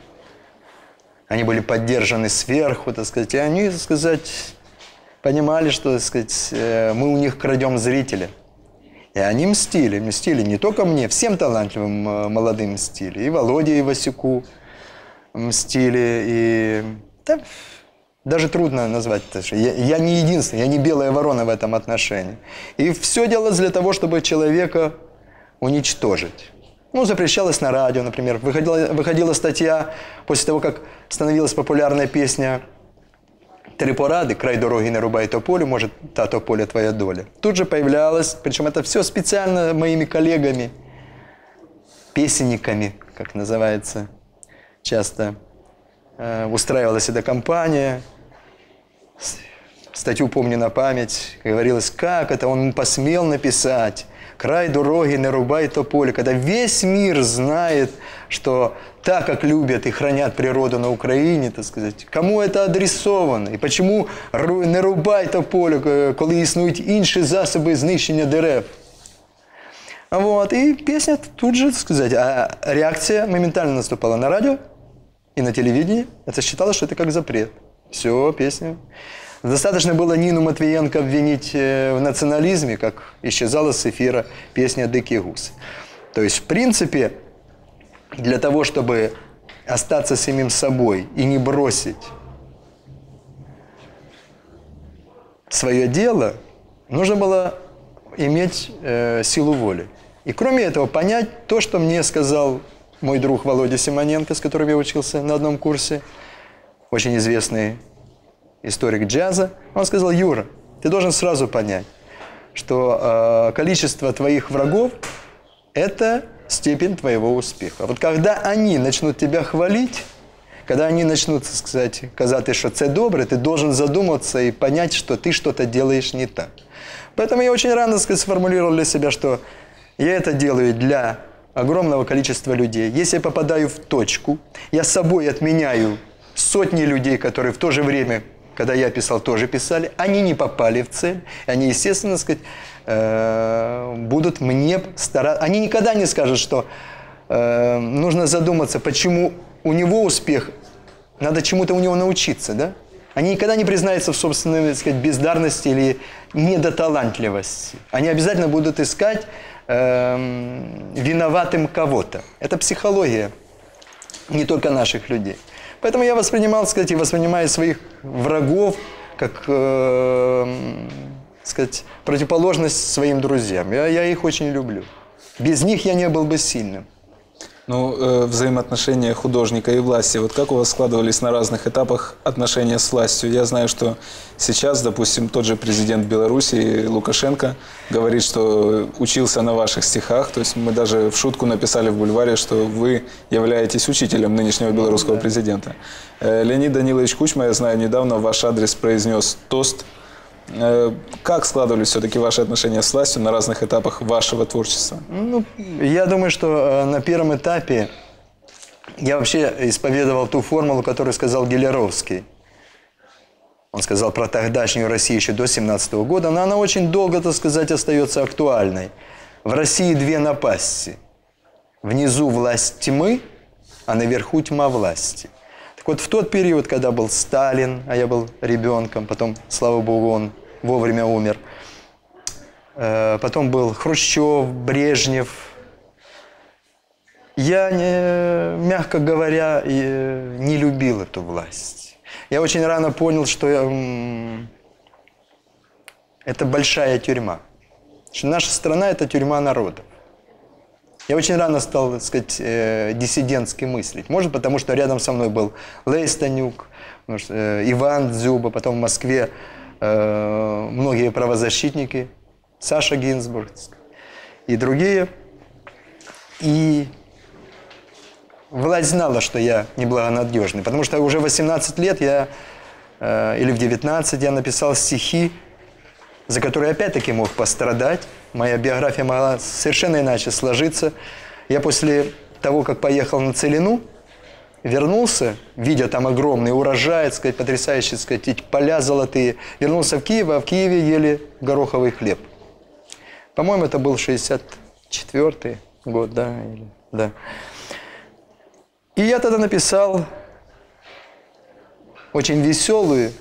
они были поддержаны сверху, так сказать, и они, так сказать, понимали, что, так сказать, мы у них крадем зрителя. И они мстили не только мне, всем талантливым молодым мстили. И Володе Ивасюку мстили, и да, даже трудно назвать это. Я не единственный, я не белая ворона в этом отношении. И все делалось для того, чтобы человека уничтожить. Ну, запрещалось на радио, например. Выходила статья после того, как становилась популярная песня «Три поради, край дороги не рубай тополю, может, та тополя твоя доля». Тут же появлялась, причем это все специально моими коллегами, песенниками, как называется, часто устраивалась эта кампания. Статью помню на память, говорилось, как это он посмел написать «Край дороги не рубай тополю», когда весь мир знает, что так, как любят и хранят природу на Украине, так сказать, кому это адресовано? І почему не рубай тополю, коли існують інші засоби знищення дерев? Вот, и песня тут же, так сказать, а реакция моментально наступала на радио и на телевидении. Это считалось, что это как запрет. Все, песня. Достаточно было Нину Матвиенко обвинить в национализме, как исчезала с эфира песня «Дикие гуси». То есть, в принципе, для того, чтобы остаться самим собой и не бросить свое дело, нужно было иметь силу воли. И кроме этого, понять то, что мне сказал мой друг Володя Симоненко, с которым я учился на одном курсе, очень известный историк джаза. Он сказал: Юра, ты должен сразу понять, что количество твоих врагов – это степень твоего успеха. Вот когда они начнут тебя хвалить, когда они начнут сказать, казати, что це добре, ты должен задуматься и понять, что ты что-то делаешь не так. Поэтому я очень рано сформулировал для себя, что я это делаю для огромного количества людей. Если я попадаю в точку, я с собой отменяю сотни людей, которые в то же время, когда я писал, тоже писали, они не попали в цель, и они, естественно, сказать, будут мне стараться. Они никогда не скажут, что нужно задуматься, почему у него успех, надо чему-то у него научиться, да? Они никогда не признаются в собственной, так сказать, бездарности или недоталантливости. Они обязательно будут искать виноватым кого-то. Это психология не только наших людей. Поэтому я воспринимал, так сказать, и воспринимаю своих врагов как, сказать, противоположность своим друзьям. Я их очень люблю. Без них я не был бы сильным.
Ну, взаимоотношения художника и власти. Вот как у вас складывались на разных этапах отношения с властью? Я знаю, что сейчас, допустим, тот же президент Беларуси Лукашенко говорит, что учился на ваших стихах. То есть мы даже в шутку написали в бульваре, что вы являетесь учителем нынешнего белорусского президента. Леонид Данилович Кучма, я знаю, недавно в ваш адрес произнес тост. Как складывались все-таки ваши отношения с властью на разных этапах вашего творчества? Ну,
я думаю, что на первом этапе я вообще исповедовал ту формулу, которую сказал Гелеровский. Он сказал про тогдашнюю Россию еще до 1917 года, но она очень долго, так сказать, остается актуальной. В России две напасти. Внизу власть тьмы, а наверху тьма власти. Так вот, в тот период, когда был Сталин, а я был ребенком, потом, слава богу, он вовремя умер, потом был Хрущев, Брежнев, я, мягко говоря, не любил эту власть. Я очень рано понял, что это большая тюрьма, что наша страна – это тюрьма народов. Я очень рано стал, так сказать, диссидентски мыслить. Может, потому что рядом со мной был Лейс Танюк, Иван Дзюба, потом в Москве многие правозащитники, Саша Гинзбург и другие. И власть знала, что я неблагонадежный, потому что уже в 18 лет или в 19 я написал стихи, за которые опять-таки мог пострадать. Моя биография могла совершенно иначе сложиться. Я после того, как поехал на Целину, вернулся, видя там огромный урожай, так сказать, потрясающие, так сказать, поля золотые, вернулся в Киев, а в Киеве ели гороховый хлеб. По-моему, это был 64-й год, да, да. И я тогда написал очень веселую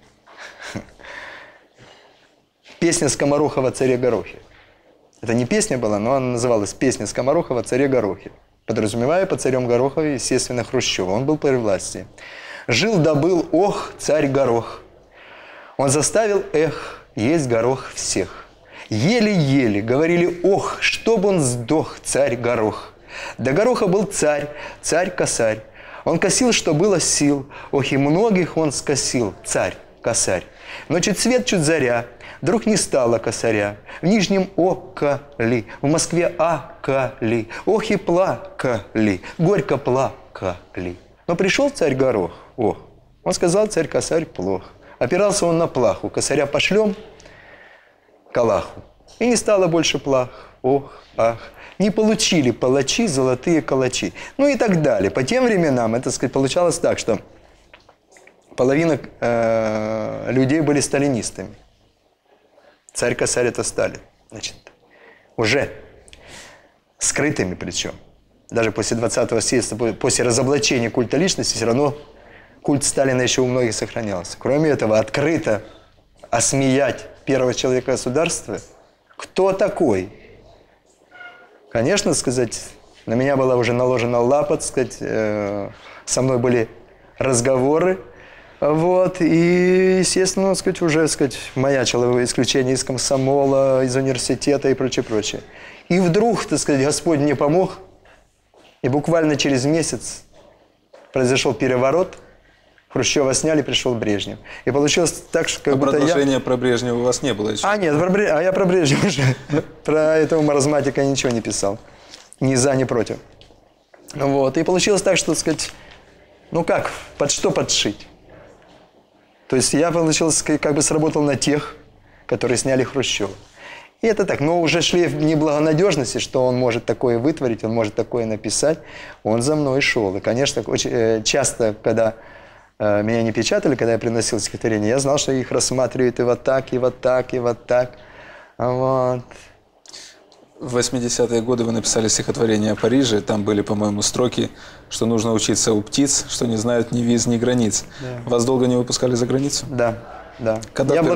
песню Скоморохова «О царе Горохе». Это не песня была, но она называлась «Песня Скоморохова о царе Горохе», подразумевая под царем Гороховым, естественно, Хрущева. Он был при власти. «Жил да был, ох, царь Горох. Он заставил, эх, есть горох всех. Еле-еле говорили, ох, чтоб он сдох, царь Горох. До Гороха был царь, царь-косарь. Он косил, что было сил, ох, и многих он скосил, царь-косарь. Но чуть свет, чуть заря, вдруг не стало косаря. В Нижнем окали, в Москве акали, ох и плакали, горько плакали. Но пришел царь Горох, ох, он сказал, царь-косарь плох. Опирался он на плаху, косаря пошлем к Аллаху. И не стало больше плах, ох, ах. Не получили палачи золотые калачи. Ну и так далее. По тем временам это, так сказать, получалось так, что половина людей были сталинистами. Царь-косарь – это Сталин. Значит, уже скрытыми причем. Даже после 20-го съезда, после разоблачения культа личности, все равно культ Сталина еще у многих сохранялся. Кроме этого, открыто осмеять первого человека государства. Кто такой? Конечно, сказать, На меня была уже наложена лапа, так сказать, со мной были разговоры. Вот, и, естественно, так сказать, уже, так сказать, маячило исключение из комсомола, из университета и прочее, прочее. И вдруг, так сказать, Господь мне помог, и буквально через месяц произошел переворот, Хрущева сняли, пришел Брежнев. И получилось так, что как будто
продолжения про Брежнева у вас не было еще?
Нет, я про Брежнева уже, про этого маразматика ничего не писал. Ни за, ни против. Вот, и получилось так, что, так сказать, ну как, под что подшить? То есть я, получилось, как бы сработал на тех, которые сняли Хрущева. И это так, но уже шлейф неблагонадежности, что он может такое вытворить, он может такое написать, он за мной шел. И, конечно, очень часто, когда меня не печатали, когда я приносил стихотворение, я знал, что их рассматривают и вот так, и вот так, и вот так. Вот.
В 80-е годы вы написали стихотворение о Париже. Там были, по-моему, строки, что нужно учиться у птиц, что не знают ни виз, ни границ. Да. Вас долго не выпускали за границу?
Да, да.
Когда я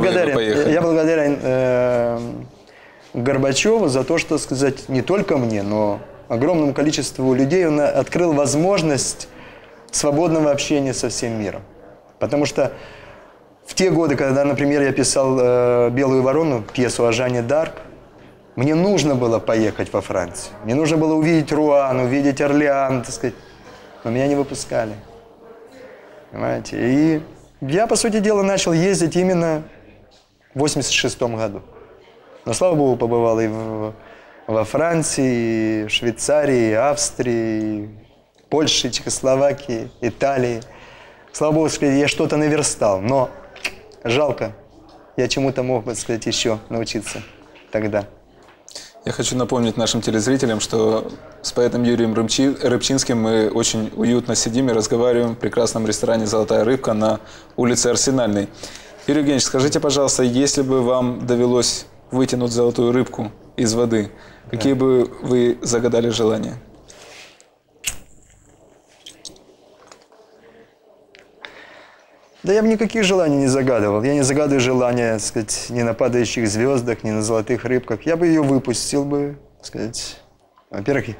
благодарен Горбачеву за то, что, сказать, не только мне, но огромному количеству людей он открыл возможность свободного общения со всем миром. Потому что в те годы, когда, например, я писал «Белую ворону», пьесу о Жанне д'Арк, мне нужно было поехать во Францию. Мне нужно было увидеть Руан, увидеть Орлеан, так сказать. Но меня не выпускали. Понимаете? И я, по сути дела, начал ездить именно в 86 году. Но, слава богу, побывал и во Франции, и в Швейцарии, и Австрии, и Польше, Чехословакии, Италии. Слава богу, я что-то наверстал. Но жалко, я чему-то мог бы, сказать, еще научиться тогда.
Я хочу напомнить нашим телезрителям, что с поэтом Юрием Рыбчинским мы очень уютно сидим и разговариваем в прекрасном ресторане «Золотая рыбка» на улице Арсенальной. Юрий Евгеньевич, скажите, пожалуйста, если бы вам довелось вытянуть золотую рыбку из воды, какие бы вы загадали желания?
Да я бы никаких желаний не загадывал. Я не загадываю желания, так сказать, ни на падающих звездах, ни на золотых рыбках. Я бы ее выпустил бы, так сказать. Во-первых,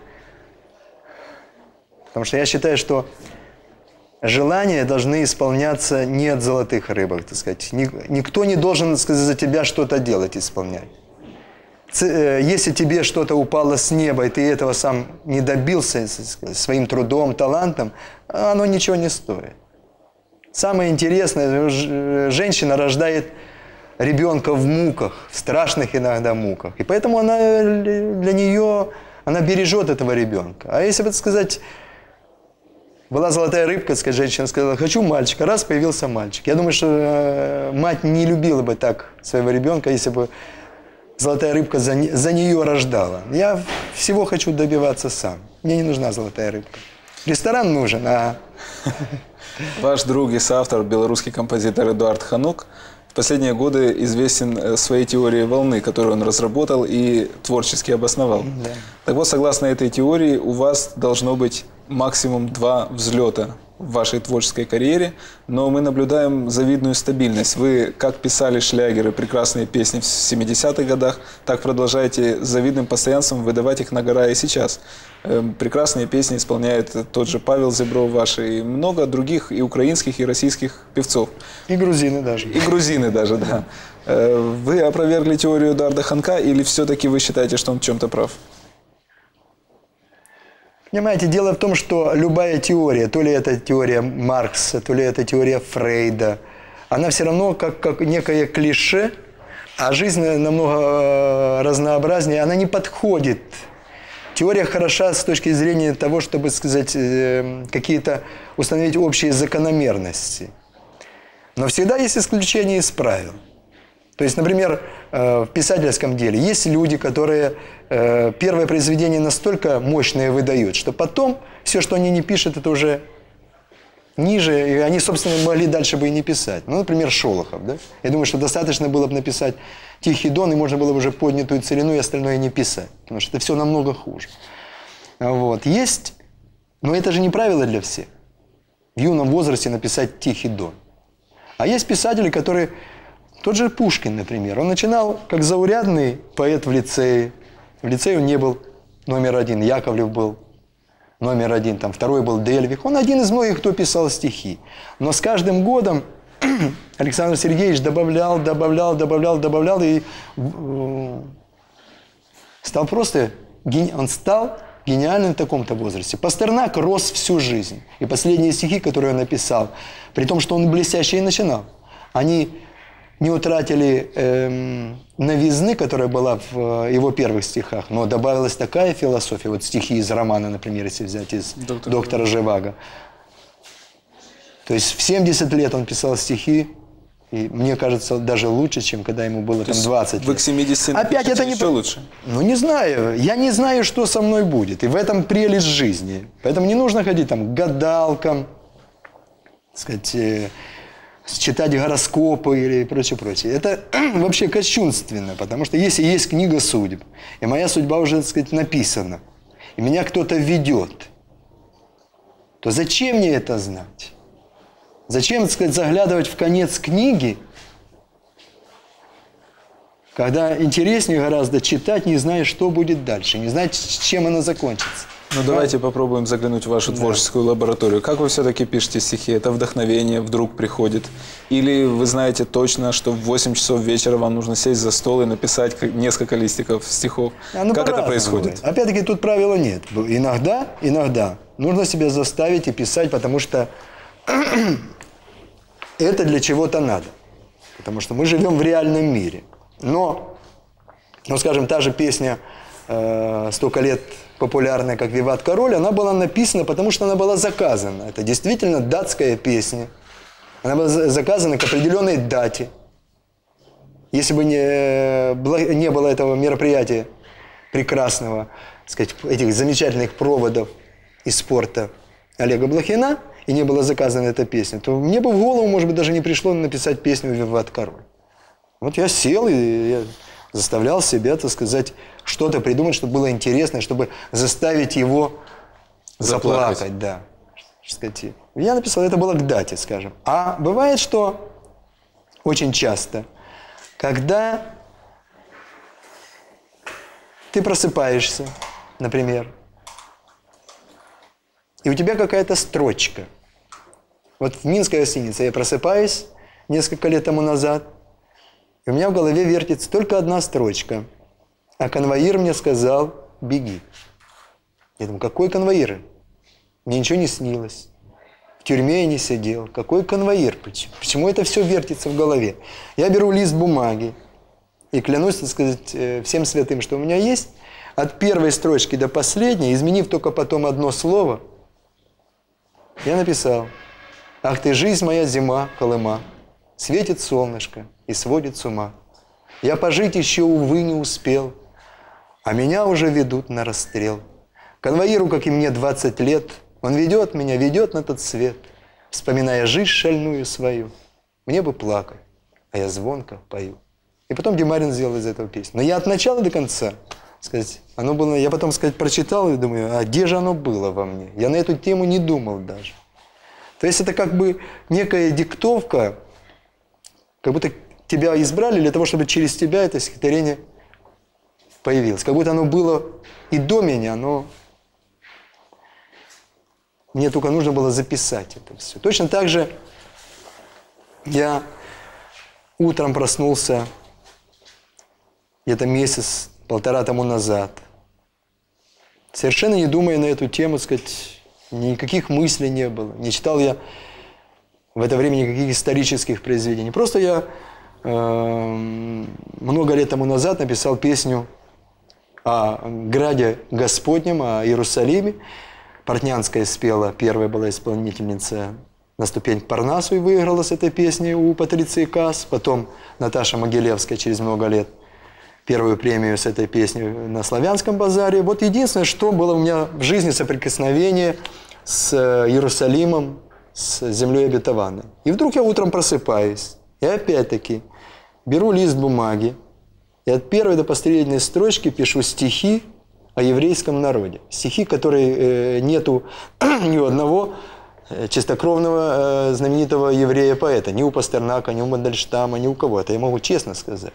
потому что я считаю, что желания должны исполняться не от золотых рыбок, так сказать. Никто не должен, так сказать, за тебя что-то делать, исполнять. Если тебе что-то упало с неба, и ты этого сам не добился своим трудом, талантом, оно ничего не стоит. Самое интересное, женщина рождает ребенка в муках, в страшных иногда муках. И поэтому она для нее, она бережет этого ребенка. А если бы, так сказать, была золотая рыбка, так сказать, женщина сказала, хочу мальчика, раз, появился мальчик. Я думаю, что мать не любила бы так своего ребенка, если бы золотая рыбка за нее рождала. Я всего хочу добиваться сам. Мне не нужна золотая рыбка. Ресторан нужен, а...
Ваш друг и соавтор, белорусский композитор Эдуард Ханук, в последние годы известен своей теорией волны, которую он разработал и творчески обосновал. Да. Так вот, согласно этой теории, у вас должно быть максимум 2 взлета в вашей творческой карьере, но мы наблюдаем завидную стабильность. Вы как писали шлягеры, прекрасные песни в 70-х годах, так продолжаете с завидным постоянством выдавать их на гора и сейчас. Прекрасные песни исполняет тот же Павел Зебров ваш и много других и украинских, и российских певцов.
И грузины даже.
И грузины даже, да. Вы опровергли теорию Эдуарда Ханка или все-таки вы считаете, что он в чем-то прав?
Понимаете, дело в том, что любая теория, то ли это теория Маркса, то ли это теория Фрейда, она все равно как некое клише, а жизнь намного разнообразнее, она не подходит. Теория хороша с точки зрения того, чтобы, сказать, какие-то установить общие закономерности. Но всегда есть исключения из правил. То есть, например, в писательском деле есть люди, которые первое произведение настолько мощное выдают, что потом все, что они не пишут, это уже ниже, и они, собственно, могли дальше бы и не писать. Ну, например, Шолохов, да? Я думаю, что достаточно было бы написать «Тихий Дон», и можно было бы уже поднятую целину и остальное не писать, потому что это все намного хуже. Вот. Есть, но это же не правило для всех. В юном возрасте написать «Тихий Дон». А есть писатели, которые... Тот же Пушкин, например. Он начинал как заурядный поэт в лицее. В лицее он не был номер 1, Яковлев был номер один, там второй был Дельвих. Он один из многих, кто писал стихи. Но с каждым годом Александр Сергеевич добавлял и стал просто, он стал гениальным в таком-то возрасте. Пастернак рос всю жизнь. И последние стихи, которые он написал, при том, что он блестяще и начинал, они не утратили новизны, которая была в его первых стихах, но добавилась такая философия, вот стихи из романа, например, если взять из «Доктора Живаго». То есть в 70 лет он писал стихи, и мне кажется, даже лучше, чем когда ему было там 20 лет.
Вы к 70
опять это не
еще лучше?
Ну, не знаю. Я не знаю, что со мной будет. И в этом прелесть жизни. Поэтому не нужно ходить там к гадалкам, так сказать, читать гороскопы или прочее. Это вообще кощунственно, потому что если есть книга судеб, и моя судьба уже, так сказать, написана, и меня кто-то ведет, то зачем мне это знать? Зачем, так сказать, заглядывать в конец книги, когда интереснее гораздо читать, не зная, что будет дальше, не зная, чем она закончится.
Ну, давайте попробуем заглянуть в вашу творческую лабораторию. Как вы все-таки пишете стихи? Это вдохновение вдруг приходит? Или вы знаете точно, что в 8 часов вечера вам нужно сесть за стол и написать несколько листиков стихов? Как это происходит?
Опять-таки, тут правила нет. Иногда нужно себя заставить и писать, потому что это для чего-то надо. Потому что мы живем в реальном мире. Но, скажем, та же песня «Столько лет» популярная, как «Виват Король», она была написана, потому что она была заказана. Это действительно датская песня. Она была заказана к определенной дате. Если бы не было этого мероприятия прекрасного, так сказать, этих замечательных проводов из спорта Олега Блохина, и не была заказана эта песня, то мне бы в голову, может быть, даже не пришло написать песню «Виват Король». Вот я сел и я заставлял себя, так сказать, что-то придумать, чтобы было интересно, чтобы заставить его заплакать. Да. Я написал, это было к дате, скажем. А бывает, что очень часто, когда ты просыпаешься, например, и у тебя какая-то строчка. Вот в Минской гостинице я просыпаюсь несколько лет тому назад, и у меня в голове вертится только одна строчка. А конвоир мне сказал: беги. Я думаю, какой конвоир? Мне ничего не снилось. В тюрьме я не сидел. Какой конвоир? Почему это все вертится в голове? Я беру лист бумаги и клянусь, так сказать, всем святым, что у меня есть, от первой строчки до последней, изменив только потом одно слово, я написал: «Ах ты, жизнь моя, зима, Колыма, светит солнышко и сводит с ума. Я пожить еще, увы, не успел, а меня уже ведут на расстрел. Конвоиру, как и мне, 20 лет, он ведет меня, ведет на тот свет, вспоминая жизнь шальную свою. Мне бы плакать, а я звонко пою». И потом Демарин сделал из этого песню. Но я от начала до конца, сказать, оно было, я потом, сказать, прочитал и думаю, а где же оно было во мне? Я на эту тему не думал даже. То есть это как бы некая диктовка, как будто тебя избрали для того, чтобы через тебя это стихотворение появилось. Как будто оно было и до меня, но мне только нужно было записать это все. Точно так же я утром проснулся где-то месяц-полтора тому назад, совершенно не думая на эту тему, сказать, никаких мыслей не было. Не читал я в это время никаких исторических произведений. Просто я много лет тому назад написал песню о Граде Господнем, о Иерусалиме. Портнянская спела, первая была исполнительница «На ступень к Парнасу» и выиграла с этой песней у Патриции Каас. Потом Наташа Могилевская через много лет первую премию с этой песней на Славянском базаре. Вот единственное, что было у меня в жизни соприкосновение с Иерусалимом, с землей обетованной. И вдруг я утром просыпаюсь, и опять-таки беру лист бумаги, и от первой до последней строчки пишу стихи о еврейском народе. Стихи, которые нету ни у одного чистокровного знаменитого еврея-поэта. Ни у Пастернака, ни у Мандельштама, ни у кого. Это я могу честно сказать.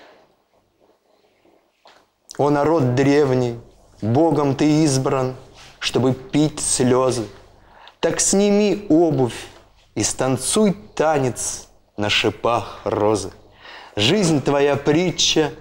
«О народ древний, Богом ты избран, чтобы пить слезы. Так сними обувь и станцуй танец на шипах розы. Жизнь твоя притча,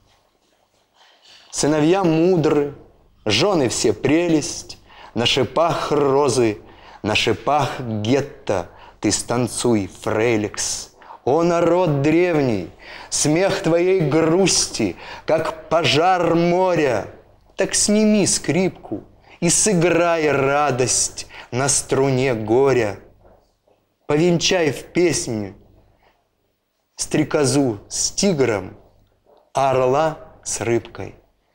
сыновья мудры, жены все прелесть, на шипах розы, на шипах гетто ты станцуй, фрейликс. О, народ древний, смех твоей грусти, как пожар моря, так сними скрипку и сыграй радость на струне горя. Повенчай в песню стрекозу с тигром, а орла с рыбкой.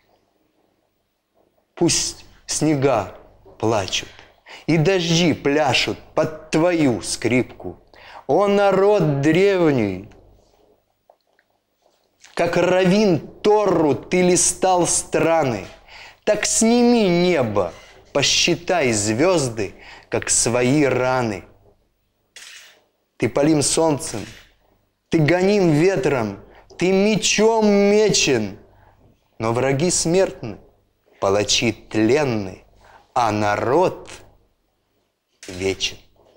Пусть снега плачут и дожди пляшут под твою скрипку. О, народ древний, как раввин Тору ты листал страны, так сними небо, посчитай звезды, как свои раны. Ты палим солнцем, ты гоним ветром, ты мечом мечен, но враги смертны, палачи тленны, а народ вечен.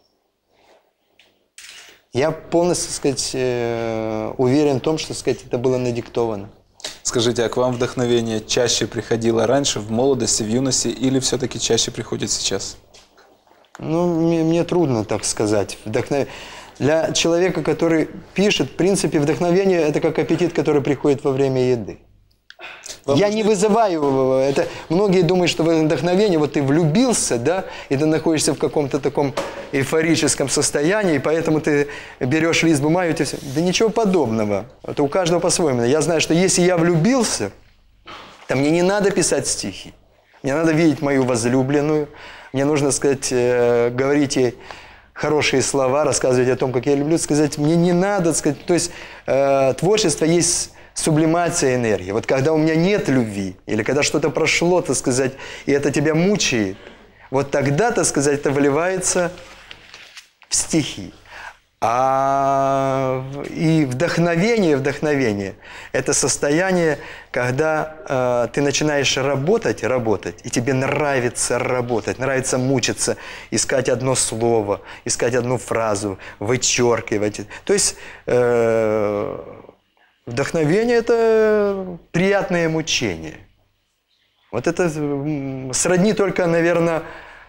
Я полностью, так сказать, уверен в том, что, так сказать, это было надиктовано.
Скажите, а к вам вдохновение чаще приходило раньше, в молодости, в юности, или все-таки чаще приходит сейчас?
Ну, мне трудно так сказать. Для человека, который пишет, в принципе, вдохновение – это как аппетит, который приходит во время еды. Я не вызываю это. Многие думают, что вдохновение, вот ты влюбился, да, и ты находишься в каком-то таком эйфорическом состоянии, и поэтому ты берешь лист бумаги, и ты все. Да ничего подобного. Это у каждого по-своему. Я знаю, что если я влюбился, то мне не надо писать стихи. Мне надо видеть мою возлюбленную. Мне нужно, сказать, говорить ей хорошие слова, рассказывать о том, как я люблю, сказать, мне не надо, сказать, то есть творчество есть сублимация энергии. Вот когда у меня нет любви, или когда что-то прошло, так сказать, и это тебя мучает, вот тогда, так сказать, это выливается в стихи. И вдохновение – это состояние, когда ты начинаешь работать, и тебе нравится работать, нравится мучиться, искать одно слово, искать одну фразу, вычеркивать. То есть вдохновение – это приятное мучение. Вот это сродни только, наверное,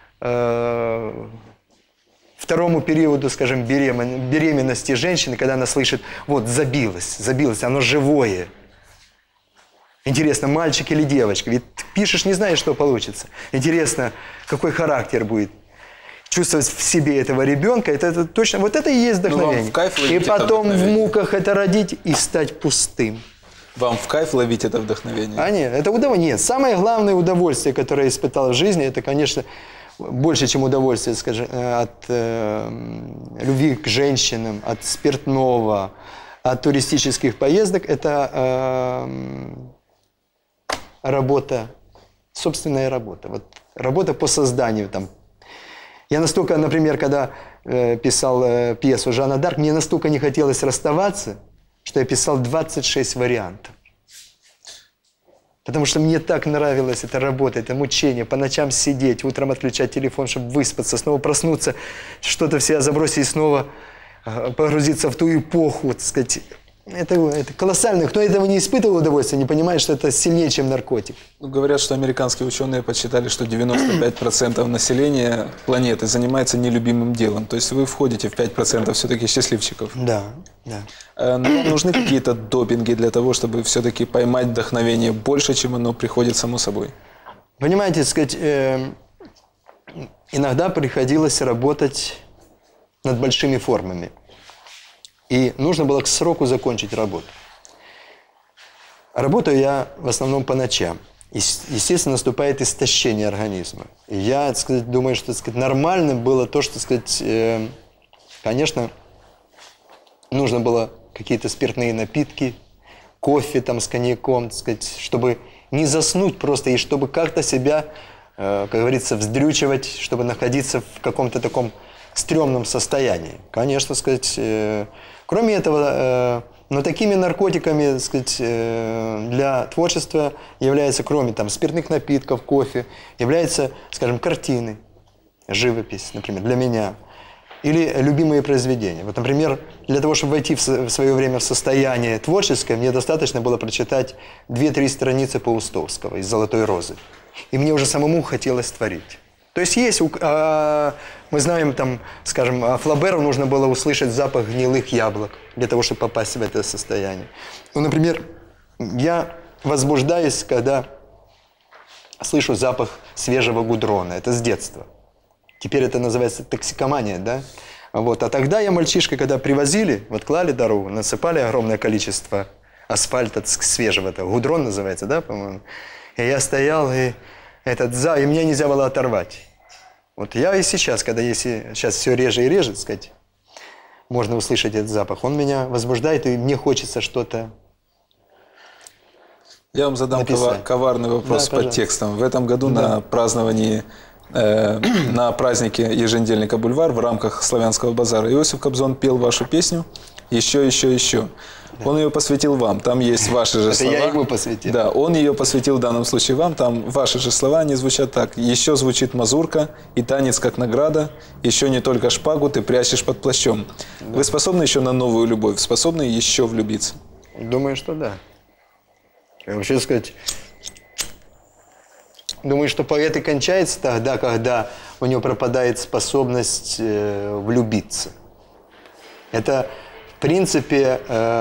второму периоду, скажем, беременности женщины, когда она слышит, вот, забилось, оно живое. Интересно, мальчик или девочка? Ведь пишешь, не знаешь, что получится. Интересно, какой характер будет. Чувствовать в себе этого ребенка, это точно, вот это и есть вдохновение. И потом в муках это родить и стать пустым.
Вам в кайф ловить это вдохновение?
А нет, это удовольствие. Нет, самое главное удовольствие, которое я испытал в жизни, это, конечно, больше, чем удовольствие, скажем, от любви к женщинам, от спиртного, от туристических поездок, это работа, собственная работа. Вот, работа по созданию там. Я настолько, например, когда писал пьесу «Жанна д'Арк», мне настолько не хотелось расставаться, что я писал 26 вариантов. Потому что мне так нравилась эта работа, это мучение, по ночам сидеть, утром отключать телефон, чтобы выспаться, снова проснуться, что-то в себя забросить и снова погрузиться в ту эпоху, так сказать. Это колоссально. Кто этого не испытывал удовольствия, не понимает, что это сильнее, чем наркотик.
Говорят, что американские ученые подсчитали, что 95% населения планеты занимается нелюбимым делом. То есть вы входите в 5% все-таки счастливчиков.
Да, да.
Но вам нужны какие-то допинги для того, чтобы все-таки поймать вдохновение больше, чем оно приходит само собой?
Понимаете, так сказать, иногда приходилось работать над большими формами. И нужно было к сроку закончить работу. Работаю я в основном по ночам. Естественно, наступает истощение организма. И я, так сказать, думаю, что, так сказать, нормальным было то, что, так сказать, конечно, нужно было какие-то спиртные напитки, кофе там с коньяком, так сказать, чтобы не заснуть просто, и чтобы как-то себя, как говорится, вздрючивать, чтобы находиться в каком-то таком стрёмном состоянии. Конечно, сказать, кроме этого, Но такими наркотиками, так сказать, для творчества являются, кроме там, спиртных напитков, кофе, являются, скажем, картины, живопись, например, для меня. Или любимые произведения. Вот, например, для того, чтобы войти в свое время в состояние творческое, мне достаточно было прочитать 2-3 страницы Паустовского из «Золотой розы». И мне уже самому хотелось творить. То есть мы знаем, там, скажем, Флаберу нужно было услышать запах гнилых яблок для того, чтобы попасть в это состояние. Ну, например, я возбуждаюсь, когда слышу запах свежего гудрона. Это с детства. Теперь это называется токсикомания, да? Вот. А тогда я, мальчишка, когда привозили, вот клали дорогу, насыпали огромное количество асфальта свежего, это гудрон называется, да, по-моему? И я стоял, и меня нельзя было оторвать. Вот я и сейчас, сейчас все реже и реже, так сказать, можно услышать этот запах, он меня возбуждает, и мне хочется что-то.
Я вам задам коварный вопрос под текстом. В этом году на праздновании, на празднике еженедельника «Бульвар» в рамках славянского базара Иосиф Кобзон пел вашу песню «Еще, еще, еще». Да. Он ее посвятил вам, там есть ваши же слова.
Это я ему посвятил.
Да, он ее посвятил в данном случае вам, там ваши же слова, они звучат так. «Еще звучит мазурка, и танец как награда, еще не только шпагу ты прячешь под плащом». Да. Вы способны еще на новую любовь, способны еще влюбиться?
Думаю, что да. Вообще сказать, думаю, что поэт и кончается тогда, когда у него пропадает способность влюбиться. Это, в принципе,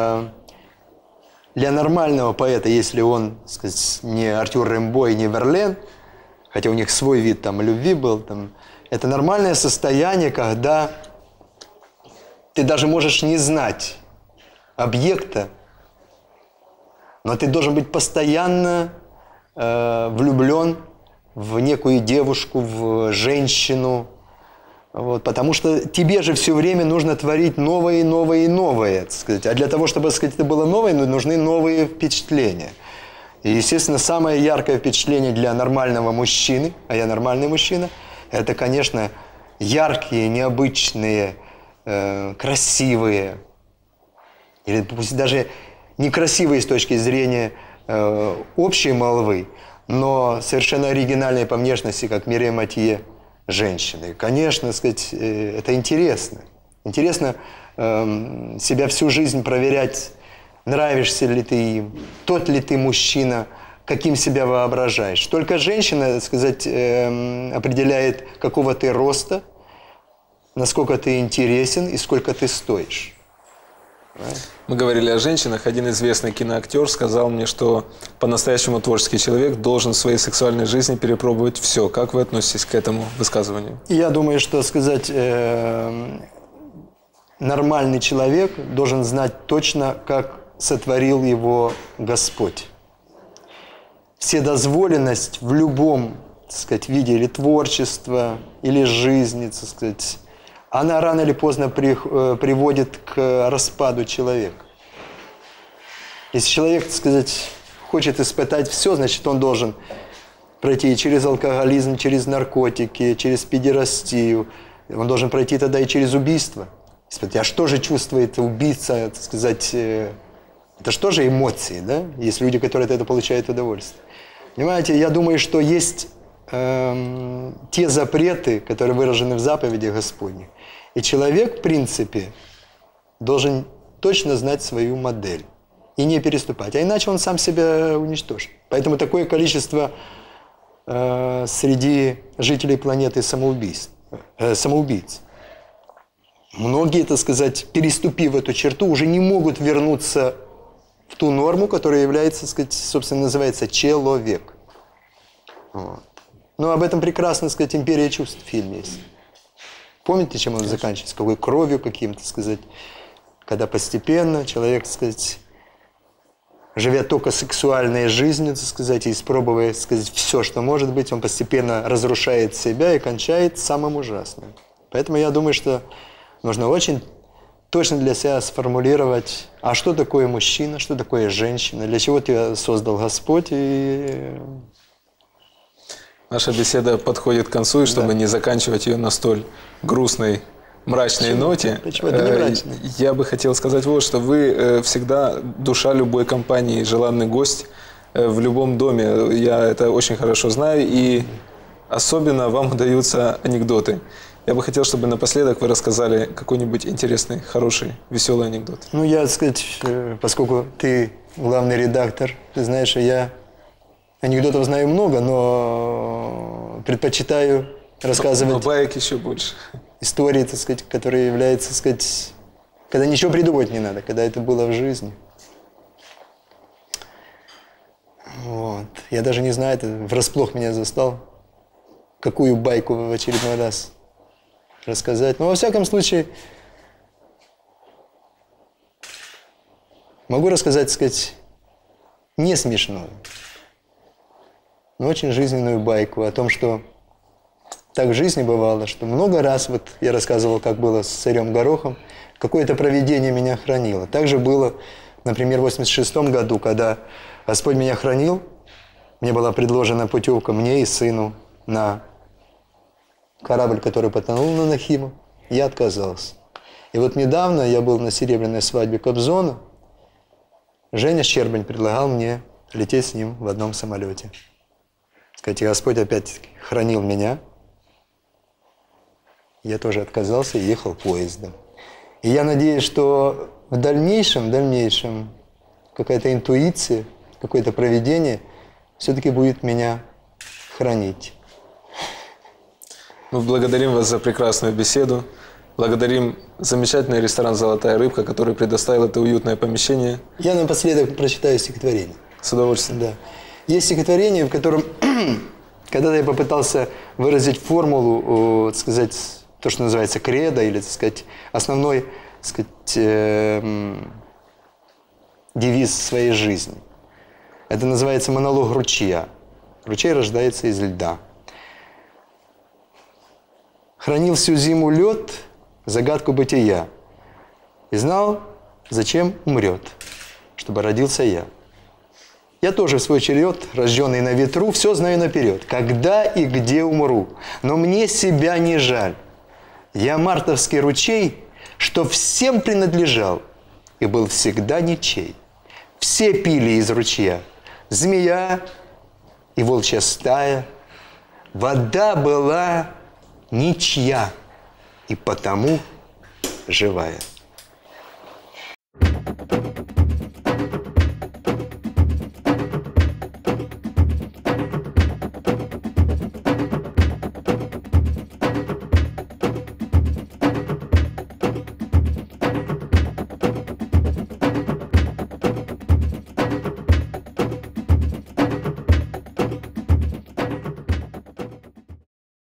для нормального поэта, если он, так сказать, не Артюр Рембо и не Верлен, хотя у них свой вид там любви был, там, это нормальное состояние, когда ты даже можешь не знать объекта, но ты должен быть постоянно влюблен в некую девушку, в женщину. Вот, потому что тебе же все время нужно творить новое, новое и новое. Так сказать. А для того, чтобы, так сказать, это было новое, нужны новые впечатления. И, естественно, самое яркое впечатление для нормального мужчины, а я нормальный мужчина, это, конечно, яркие, необычные, красивые, или пусть даже некрасивые с точки зрения общей молвы, но совершенно оригинальные по внешности, как Мирея Матье, женщины. Конечно, сказать, это интересно. Интересно себя всю жизнь проверять, нравишься ли ты им, тот ли ты мужчина, каким себя воображаешь. Только женщина, так сказать, определяет, какого ты роста, насколько ты интересен и сколько ты стоишь.
Мы говорили о женщинах. Один известный киноактер сказал мне, что по-настоящему творческий человек должен в своей сексуальной жизни перепробовать все. Как вы относитесь к этому высказыванию?
Я думаю, что сказать, нормальный человек должен знать точно, как сотворил его Господь. Вседозволенность в любом, так сказать, виде или творчества, или жизни, так сказать, она рано или поздно приводит к распаду человека. Если человек, так сказать, хочет испытать все, значит, он должен пройти через алкоголизм, через наркотики, через педерастию. Он должен пройти тогда и через убийство. А что же чувствует убийца, так сказать, это что же эмоции, да? Есть люди, которые от этого получают удовольствие. Понимаете, я думаю, что есть те запреты, которые выражены в заповедях Господних. И человек, в принципе, должен точно знать свою модель и не переступать. А иначе он сам себя уничтожит. Поэтому такое количество среди жителей планеты самоубийц. Многие, так сказать, переступив эту черту, уже не могут вернуться в ту норму, которая является, так сказать, собственно, называется человек. Вот. Но об этом прекрасно, так сказать, «Империя чувств» фильм есть. Помните, чем он заканчивается? Какой кровью каким-то, сказать, когда постепенно человек, так сказать, живя только сексуальной жизнью, так сказать, и испробуя, так сказать, все, что может быть, он постепенно разрушает себя и кончает самым ужасным. Поэтому я думаю, что нужно очень точно для себя сформулировать, а что такое мужчина, что такое женщина, для чего тебя создал Господь. И
наша беседа подходит к концу, и чтобы не заканчивать ее на столь грустной мрачной ноте,
Почему? Это не мрачно.
я бы хотел сказать вот, что вы всегда душа любой компании, желанный гость в любом доме. Я это очень хорошо знаю, и особенно вам удаются анекдоты. Я бы хотел, чтобы напоследок вы рассказали какой-нибудь интересный, хороший, веселый анекдот.
Ну, я, так сказать, поскольку ты главный редактор, ты знаешь, что я анекдотов знаю много, но предпочитаю рассказывать
Но баек еще больше.
истории, так сказать, которые являются, так сказать, когда ничего придумывать не надо, когда это было в жизни. Вот. Я даже не знаю, это врасплох меня застал, какую байку в очередной раз рассказать. Но во всяком случае, могу рассказать, так сказать, не смешную, но очень жизненную байку о том, что так в жизни бывало, что много раз, вот я рассказывал, как было с царем Горохом, какое-то провидение меня хранило. Также было, например, в 86 году, когда Господь меня хранил, мне была предложена путевка мне и сыну на корабль, который потонул на Нахиму. Я отказался. И вот недавно я был на серебряной свадьбе Кобзона. Женя Щербань предлагал мне лететь с ним в одном самолете. Сказать, Господь опять хранил меня. Я тоже отказался и ехал поездом. И я надеюсь, что в дальнейшем какая-то интуиция, какое-то провидение все-таки будет меня хранить.
Мы благодарим вас за прекрасную беседу. Благодарим замечательный ресторан «Золотая рыбка», который предоставил это уютное помещение.
Я напоследок прочитаю стихотворение.
С удовольствием.
Да. Есть стихотворение, в котором когда-то я попытался выразить формулу, так сказать, то, что называется кредо, или, так сказать, основной, так сказать, девиз своей жизни. Это называется монолог ручья. Ручей рождается из льда. Хранил всю зиму лед, загадку бытия, и знал, зачем умрет, чтобы родился я. Я тоже в свой черед, рожденный на ветру, все знаю наперед, когда и где умру, но мне себя не жаль. Я мартовский ручей, что всем принадлежал и был всегда ничей. Все пили из ручья, змея и волчья стая. Вода была ничья и потому живая.